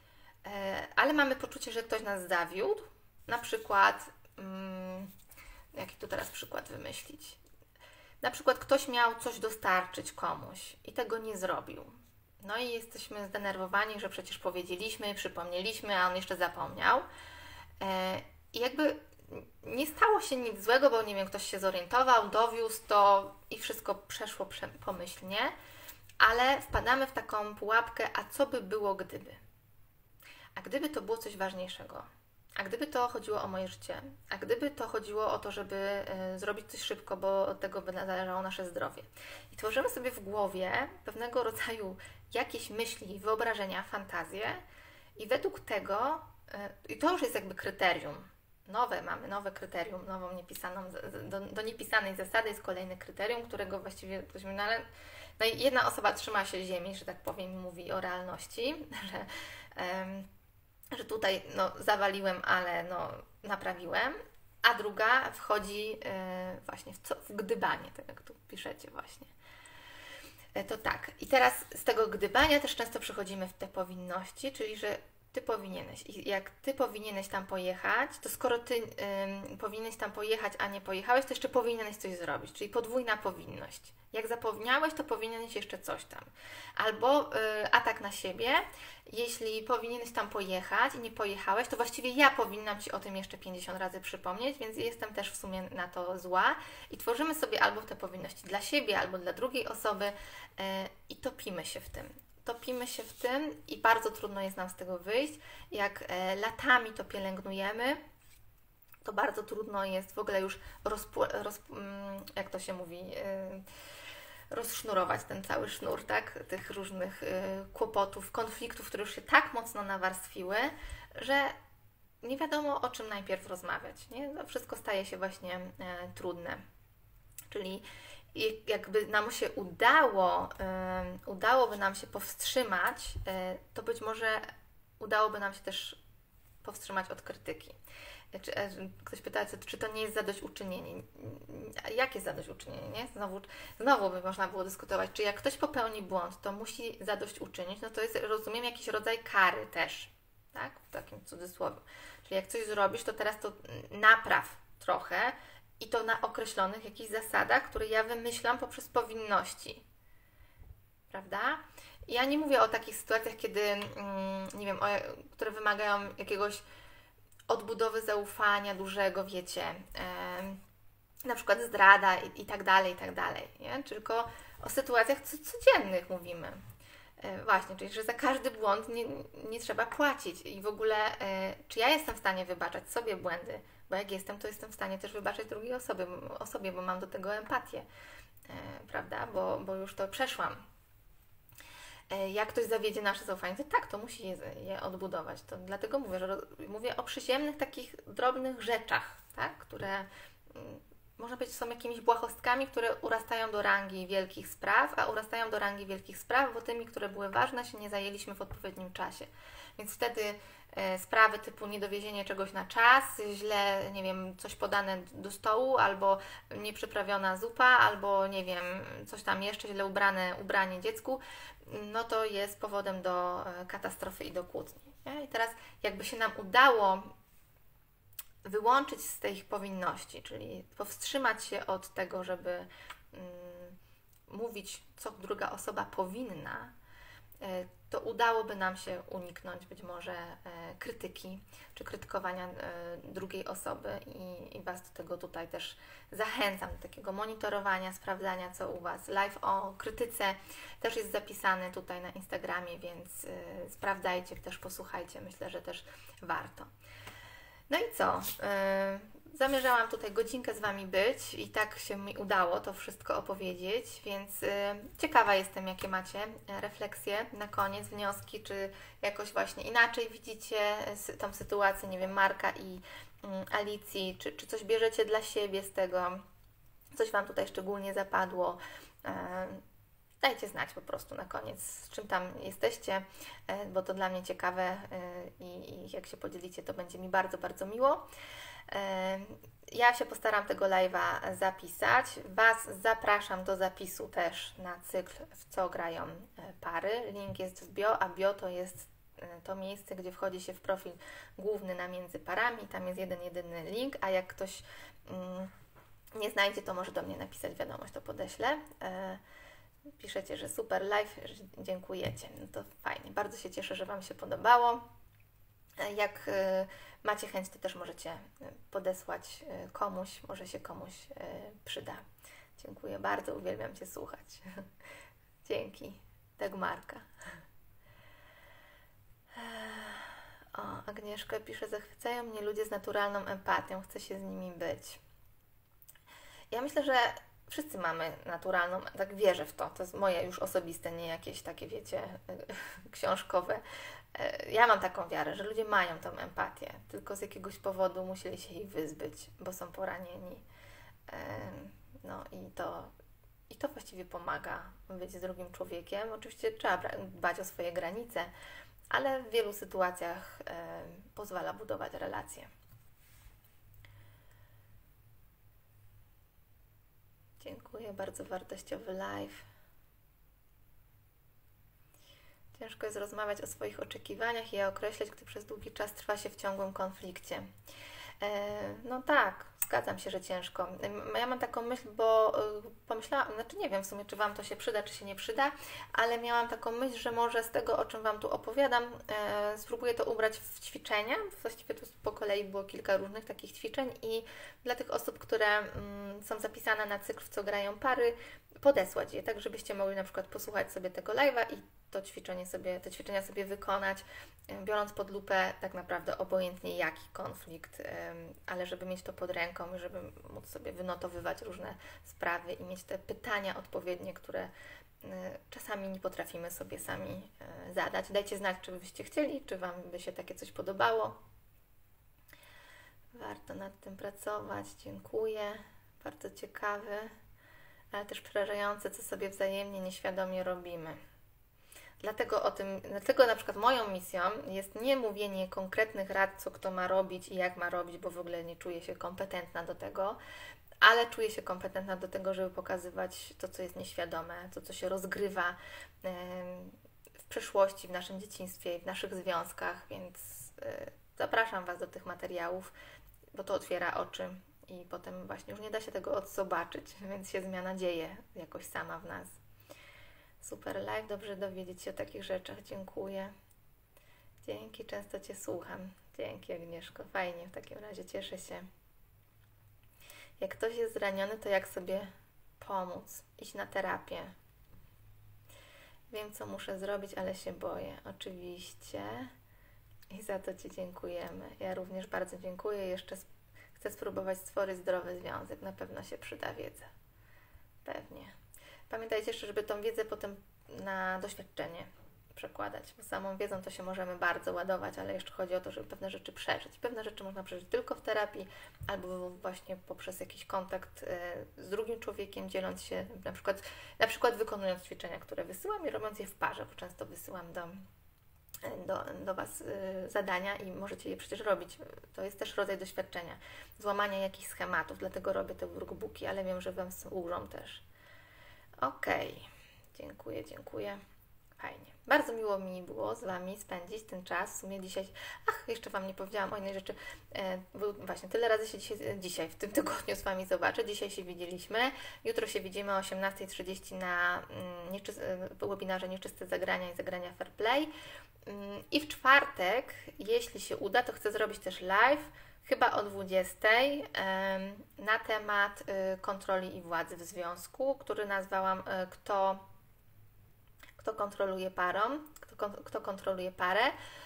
ale mamy poczucie, że ktoś nas zawiódł. Na przykład, jaki tu teraz przykład wymyślić? Na przykład ktoś miał coś dostarczyć komuś i tego nie zrobił. No i jesteśmy zdenerwowani, że przecież powiedzieliśmy, przypomnieliśmy, a on jeszcze zapomniał. I jakby nie stało się nic złego, bo nie wiem, ktoś się zorientował, dowiózł to i wszystko przeszło pomyślnie, ale wpadamy w taką pułapkę, a co by było gdyby? A gdyby to było coś ważniejszego? A gdyby to chodziło o moje życie? A gdyby to chodziło o to, żeby y, zrobić coś szybko, bo od tego by zależało nasze zdrowie? I tworzymy sobie w głowie pewnego rodzaju jakieś myśli, wyobrażenia, fantazje i według tego, y, i to już jest jakby kryterium, nowe mamy, nowe kryterium, nową niepisaną, do, do niepisanej zasady jest kolejne kryterium, którego właściwie ktoś mówi, no ale no jedna osoba trzyma się ziemi, że tak powiem, mówi o realności, że... Um, że tutaj no, zawaliłem, ale no, naprawiłem, a druga wchodzi yy, właśnie w, co, w gdybanie, tak jak tu piszecie właśnie. Yy, to tak. I teraz z tego gdybania też często przechodzimy w te powinności, czyli że Ty powinieneś. I jak Ty powinieneś tam pojechać, to skoro Ty yy, powinieneś tam pojechać, a nie pojechałeś, to jeszcze powinieneś coś zrobić, czyli podwójna powinność. Jak zapomniałeś, to powinieneś jeszcze coś tam. Albo yy, atak na siebie. Jeśli powinieneś tam pojechać i nie pojechałeś, to właściwie ja powinnam Ci o tym jeszcze pięćdziesiąt razy przypomnieć, więc jestem też w sumie na to zła. I tworzymy sobie albo te powinności dla siebie, albo dla drugiej osoby yy, i topimy się w tym. Topimy się w tym i bardzo trudno jest nam z tego wyjść. Jak yy, latami to pielęgnujemy, to bardzo trudno jest w ogóle już rozpu- roz, jak to się mówi, yy, rozsznurować ten cały sznur, tak? Tych różnych y, kłopotów, konfliktów, które już się tak mocno nawarstwiły, że nie wiadomo, o czym najpierw rozmawiać. Nie? To wszystko staje się właśnie y, trudne. Czyli jakby nam się udało, y, udałoby nam się powstrzymać, y, to być może udałoby nam się też powstrzymać od krytyki. Ktoś pyta, czy to nie jest zadośćuczynienie. Jakie zadośćuczynienie? Nie? Znowu, znowu by można było dyskutować, czy jak ktoś popełni błąd, to musi zadośćuczynić, no to jest, rozumiem, jakiś rodzaj kary też, tak? W takim cudzysłowie. Czyli jak coś zrobisz, to teraz to napraw trochę i to na określonych jakichś zasadach, które ja wymyślam poprzez powinności. Prawda? Ja nie mówię o takich sytuacjach, kiedy, nie wiem, o, które wymagają jakiegoś odbudowy zaufania dużego, wiecie, yy, na przykład zdrada i, i tak dalej, i tak dalej, nie? Tylko o sytuacjach codziennych mówimy. Yy, właśnie, czyli że za każdy błąd nie, nie trzeba płacić i w ogóle yy, czy ja jestem w stanie wybaczać sobie błędy, bo jak jestem, to jestem w stanie też wybaczać drugiej osobie, osobie bo mam do tego empatię, yy, prawda, bo, bo już to przeszłam. Jak ktoś zawiedzie nasze zaufanie, to tak, to musi je, je odbudować. To dlatego mówię, że mówię o przyziemnych, takich drobnych rzeczach, tak? Które mm, można powiedzieć są jakimiś błahostkami, które urastają do rangi wielkich spraw, a urastają do rangi wielkich spraw, bo tymi, które były ważne, się nie zajęliśmy w odpowiednim czasie. Więc wtedy e, sprawy typu niedowiezienie czegoś na czas, źle, nie wiem, coś podane do stołu, albo nieprzyprawiona zupa, albo nie wiem, coś tam jeszcze, źle ubrane ubranie dziecku, no to jest powodem do katastrofy i do kłótni. Nie? I teraz jakby się nam udało wyłączyć z tych powinności, czyli powstrzymać się od tego, żeby mm, mówić, co druga osoba powinna, to udałoby nam się uniknąć być może krytyki czy krytykowania drugiej osoby i, i Was do tego tutaj też zachęcam, do takiego monitorowania, sprawdzania, co u Was. Live o krytyce też jest zapisany tutaj na Instagramie, więc sprawdzajcie, też posłuchajcie, myślę, że też warto. No i co? Zamierzałam tutaj godzinkę z Wami być i tak się mi udało to wszystko opowiedzieć, więc y, ciekawa jestem, jakie macie refleksje na koniec, wnioski, czy jakoś właśnie inaczej widzicie sy tą sytuację, nie wiem, Marka i y, Alicji, czy, czy coś bierzecie dla siebie z tego, coś Wam tutaj szczególnie zapadło. Y, dajcie znać po prostu na koniec, z czym tam jesteście, y, bo to dla mnie ciekawe y, i jak się podzielicie, to będzie mi bardzo, bardzo miło. Ja się postaram tego live'a zapisać. Was zapraszam do zapisu też na cykl W co grają pary. Link jest w bio, a bio to jest to miejsce, gdzie wchodzi się w profil główny na Między Parami. Tam jest jeden, jedyny link, a jak ktoś nie znajdzie, to może do mnie napisać wiadomość, to podeślę. Piszecie, że super live, że dziękujecie. No to fajnie. Bardzo się cieszę, że Wam się podobało. Jak macie chęć, to też możecie podesłać komuś, może się komuś przyda. Dziękuję bardzo, uwielbiam Cię słuchać. Dzięki. Dagmarka. O, Agnieszka pisze, zachwycają mnie ludzie z naturalną empatią, chcę się z nimi być. Ja myślę, że wszyscy mamy naturalną, tak wierzę w to, to jest moje już osobiste, nie jakieś takie, wiecie, książkowe. Ja mam taką wiarę, że ludzie mają tą empatię, tylko z jakiegoś powodu musieli się jej wyzbyć, bo są poranieni. No i to, i to właściwie pomaga być z drugim człowiekiem. Oczywiście trzeba dbać o swoje granice, ale w wielu sytuacjach pozwala budować relacje. Dziękuję, bardzo wartościowy live. Ciężko jest rozmawiać o swoich oczekiwaniach i je określać, gdy przez długi czas trwa się w ciągłym konflikcie. No tak, zgadzam się, że ciężko. Ja mam taką myśl, bo pomyślałam, znaczy nie wiem w sumie, czy Wam to się przyda, czy się nie przyda, ale miałam taką myśl, że może z tego, o czym Wam tu opowiadam, spróbuję to ubrać w ćwiczenia. Właściwie tu po kolei było kilka różnych takich ćwiczeń i dla tych osób, które są zapisane na cykl, w co grają pary, podesłać je, tak żebyście mogli na przykład posłuchać sobie tego live'a i to ćwiczenie sobie, te ćwiczenia sobie wykonać, biorąc pod lupę tak naprawdę obojętnie jaki konflikt, ale żeby mieć to pod ręką i żeby móc sobie wynotowywać różne sprawy i mieć te pytania odpowiednie, które czasami nie potrafimy sobie sami zadać. Dajcie znać, czy byście chcieli, czy Wam by się takie coś podobało. Warto nad tym pracować. Dziękuję. Bardzo ciekawy, ale też przerażające, co sobie wzajemnie nieświadomie robimy. Dlatego o tym, dlatego na przykład moją misją jest nie mówienie konkretnych rad, co kto ma robić i jak ma robić, bo w ogóle nie czuję się kompetentna do tego, ale czuję się kompetentna do tego, żeby pokazywać to, co jest nieświadome, to, co się rozgrywa w przeszłości, w naszym dzieciństwie i w naszych związkach, więc zapraszam Was do tych materiałów, bo to otwiera oczy i potem właśnie już nie da się tego odzobaczyć, więc się zmiana dzieje jakoś sama w nas. Super live, dobrze dowiedzieć się o takich rzeczach. Dziękuję. Dzięki, często Cię słucham. Dzięki, Agnieszko. Fajnie, w takim razie cieszę się. Jak ktoś jest zraniony, to jak sobie pomóc? Iść na terapię. Wiem, co muszę zrobić, ale się boję. Oczywiście. I za to Ci dziękujemy. Ja również bardzo dziękuję. Jeszcze chcę spróbować stworzyć zdrowy związek. Na pewno się przyda wiedza. Pewnie. Pamiętajcie jeszcze, żeby tą wiedzę potem na doświadczenie przekładać, bo samą wiedzą to się możemy bardzo ładować, ale jeszcze chodzi o to, żeby pewne rzeczy przeżyć. Pewne rzeczy można przeżyć tylko w terapii albo właśnie poprzez jakiś kontakt z drugim człowiekiem, dzieląc się, na przykład, na przykład wykonując ćwiczenia, które wysyłam i robiąc je w parze, bo często wysyłam do, do, do Was zadania i możecie je przecież robić. To jest też rodzaj doświadczenia, złamania jakichś schematów, dlatego robię te workbooki, ale wiem, że Wam służą też. Okej, okay. Dziękuję, dziękuję. Fajnie. Bardzo miło mi było z Wami spędzić ten czas. W sumie dzisiaj... Ach, jeszcze Wam nie powiedziałam o innej rzeczy. E, właśnie, tyle razy się dzisiaj, dzisiaj, w tym tygodniu z Wami zobaczę. Dzisiaj się widzieliśmy. Jutro się widzimy o osiemnastej trzydzieści na mm, nieczys- webinarze Nieczyste Zagrania i Zagrania Fair Play. Mm, I w czwartek, jeśli się uda, to chcę zrobić też live, chyba o dwudziestej, na temat kontroli i władzy w związku, który nazwałam Kto, kto kontroluje parą, kto, kto kontroluje parę,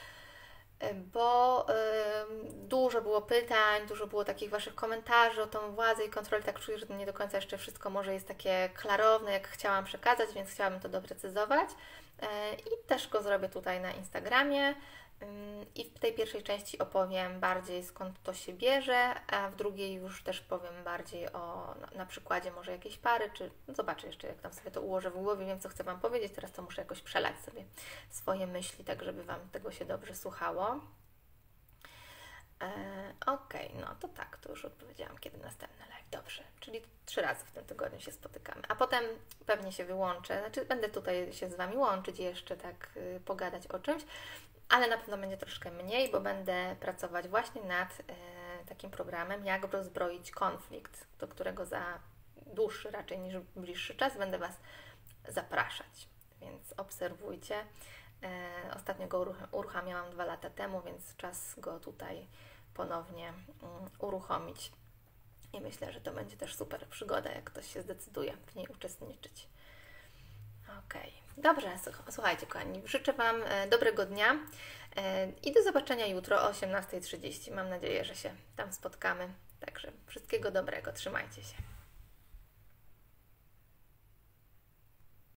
bo dużo było pytań, dużo było takich Waszych komentarzy o tą władzę i kontrolę. Tak czuję, że nie do końca jeszcze wszystko może jest takie klarowne, jak chciałam przekazać, więc chciałabym to doprecyzować i też go zrobię tutaj na Instagramie. I w tej pierwszej części opowiem bardziej, skąd to się bierze, a w drugiej już też powiem bardziej o na, na przykładzie może jakiejś pary, czy no zobaczę jeszcze, jak tam sobie to ułożę w głowie, wiem, co chcę Wam powiedzieć, teraz to muszę jakoś przelać sobie swoje myśli, tak żeby Wam tego się dobrze słuchało. E, Okej, okay, no to tak, to już odpowiedziałam, kiedy następny live. Dobrze, czyli trzy razy w tym tygodniu się spotykamy, a potem pewnie się wyłączę, znaczy będę tutaj się z Wami łączyć jeszcze tak y, pogadać o czymś, ale na pewno będzie troszkę mniej, bo będę pracować właśnie nad e, takim programem, jak rozbroić konflikt, do którego za dłuższy raczej niż bliższy czas będę Was zapraszać. Więc obserwujcie. E, ostatnio go uruchamiałam dwa lata temu, więc czas go tutaj ponownie um, uruchomić. I myślę, że to będzie też super przygoda, jak ktoś się zdecyduje w niej uczestniczyć. Okej, dobrze, słuchajcie kochani, życzę Wam dobrego dnia i do zobaczenia jutro o osiemnastej trzydzieści. Mam nadzieję, że się tam spotkamy. Także wszystkiego dobrego, trzymajcie się.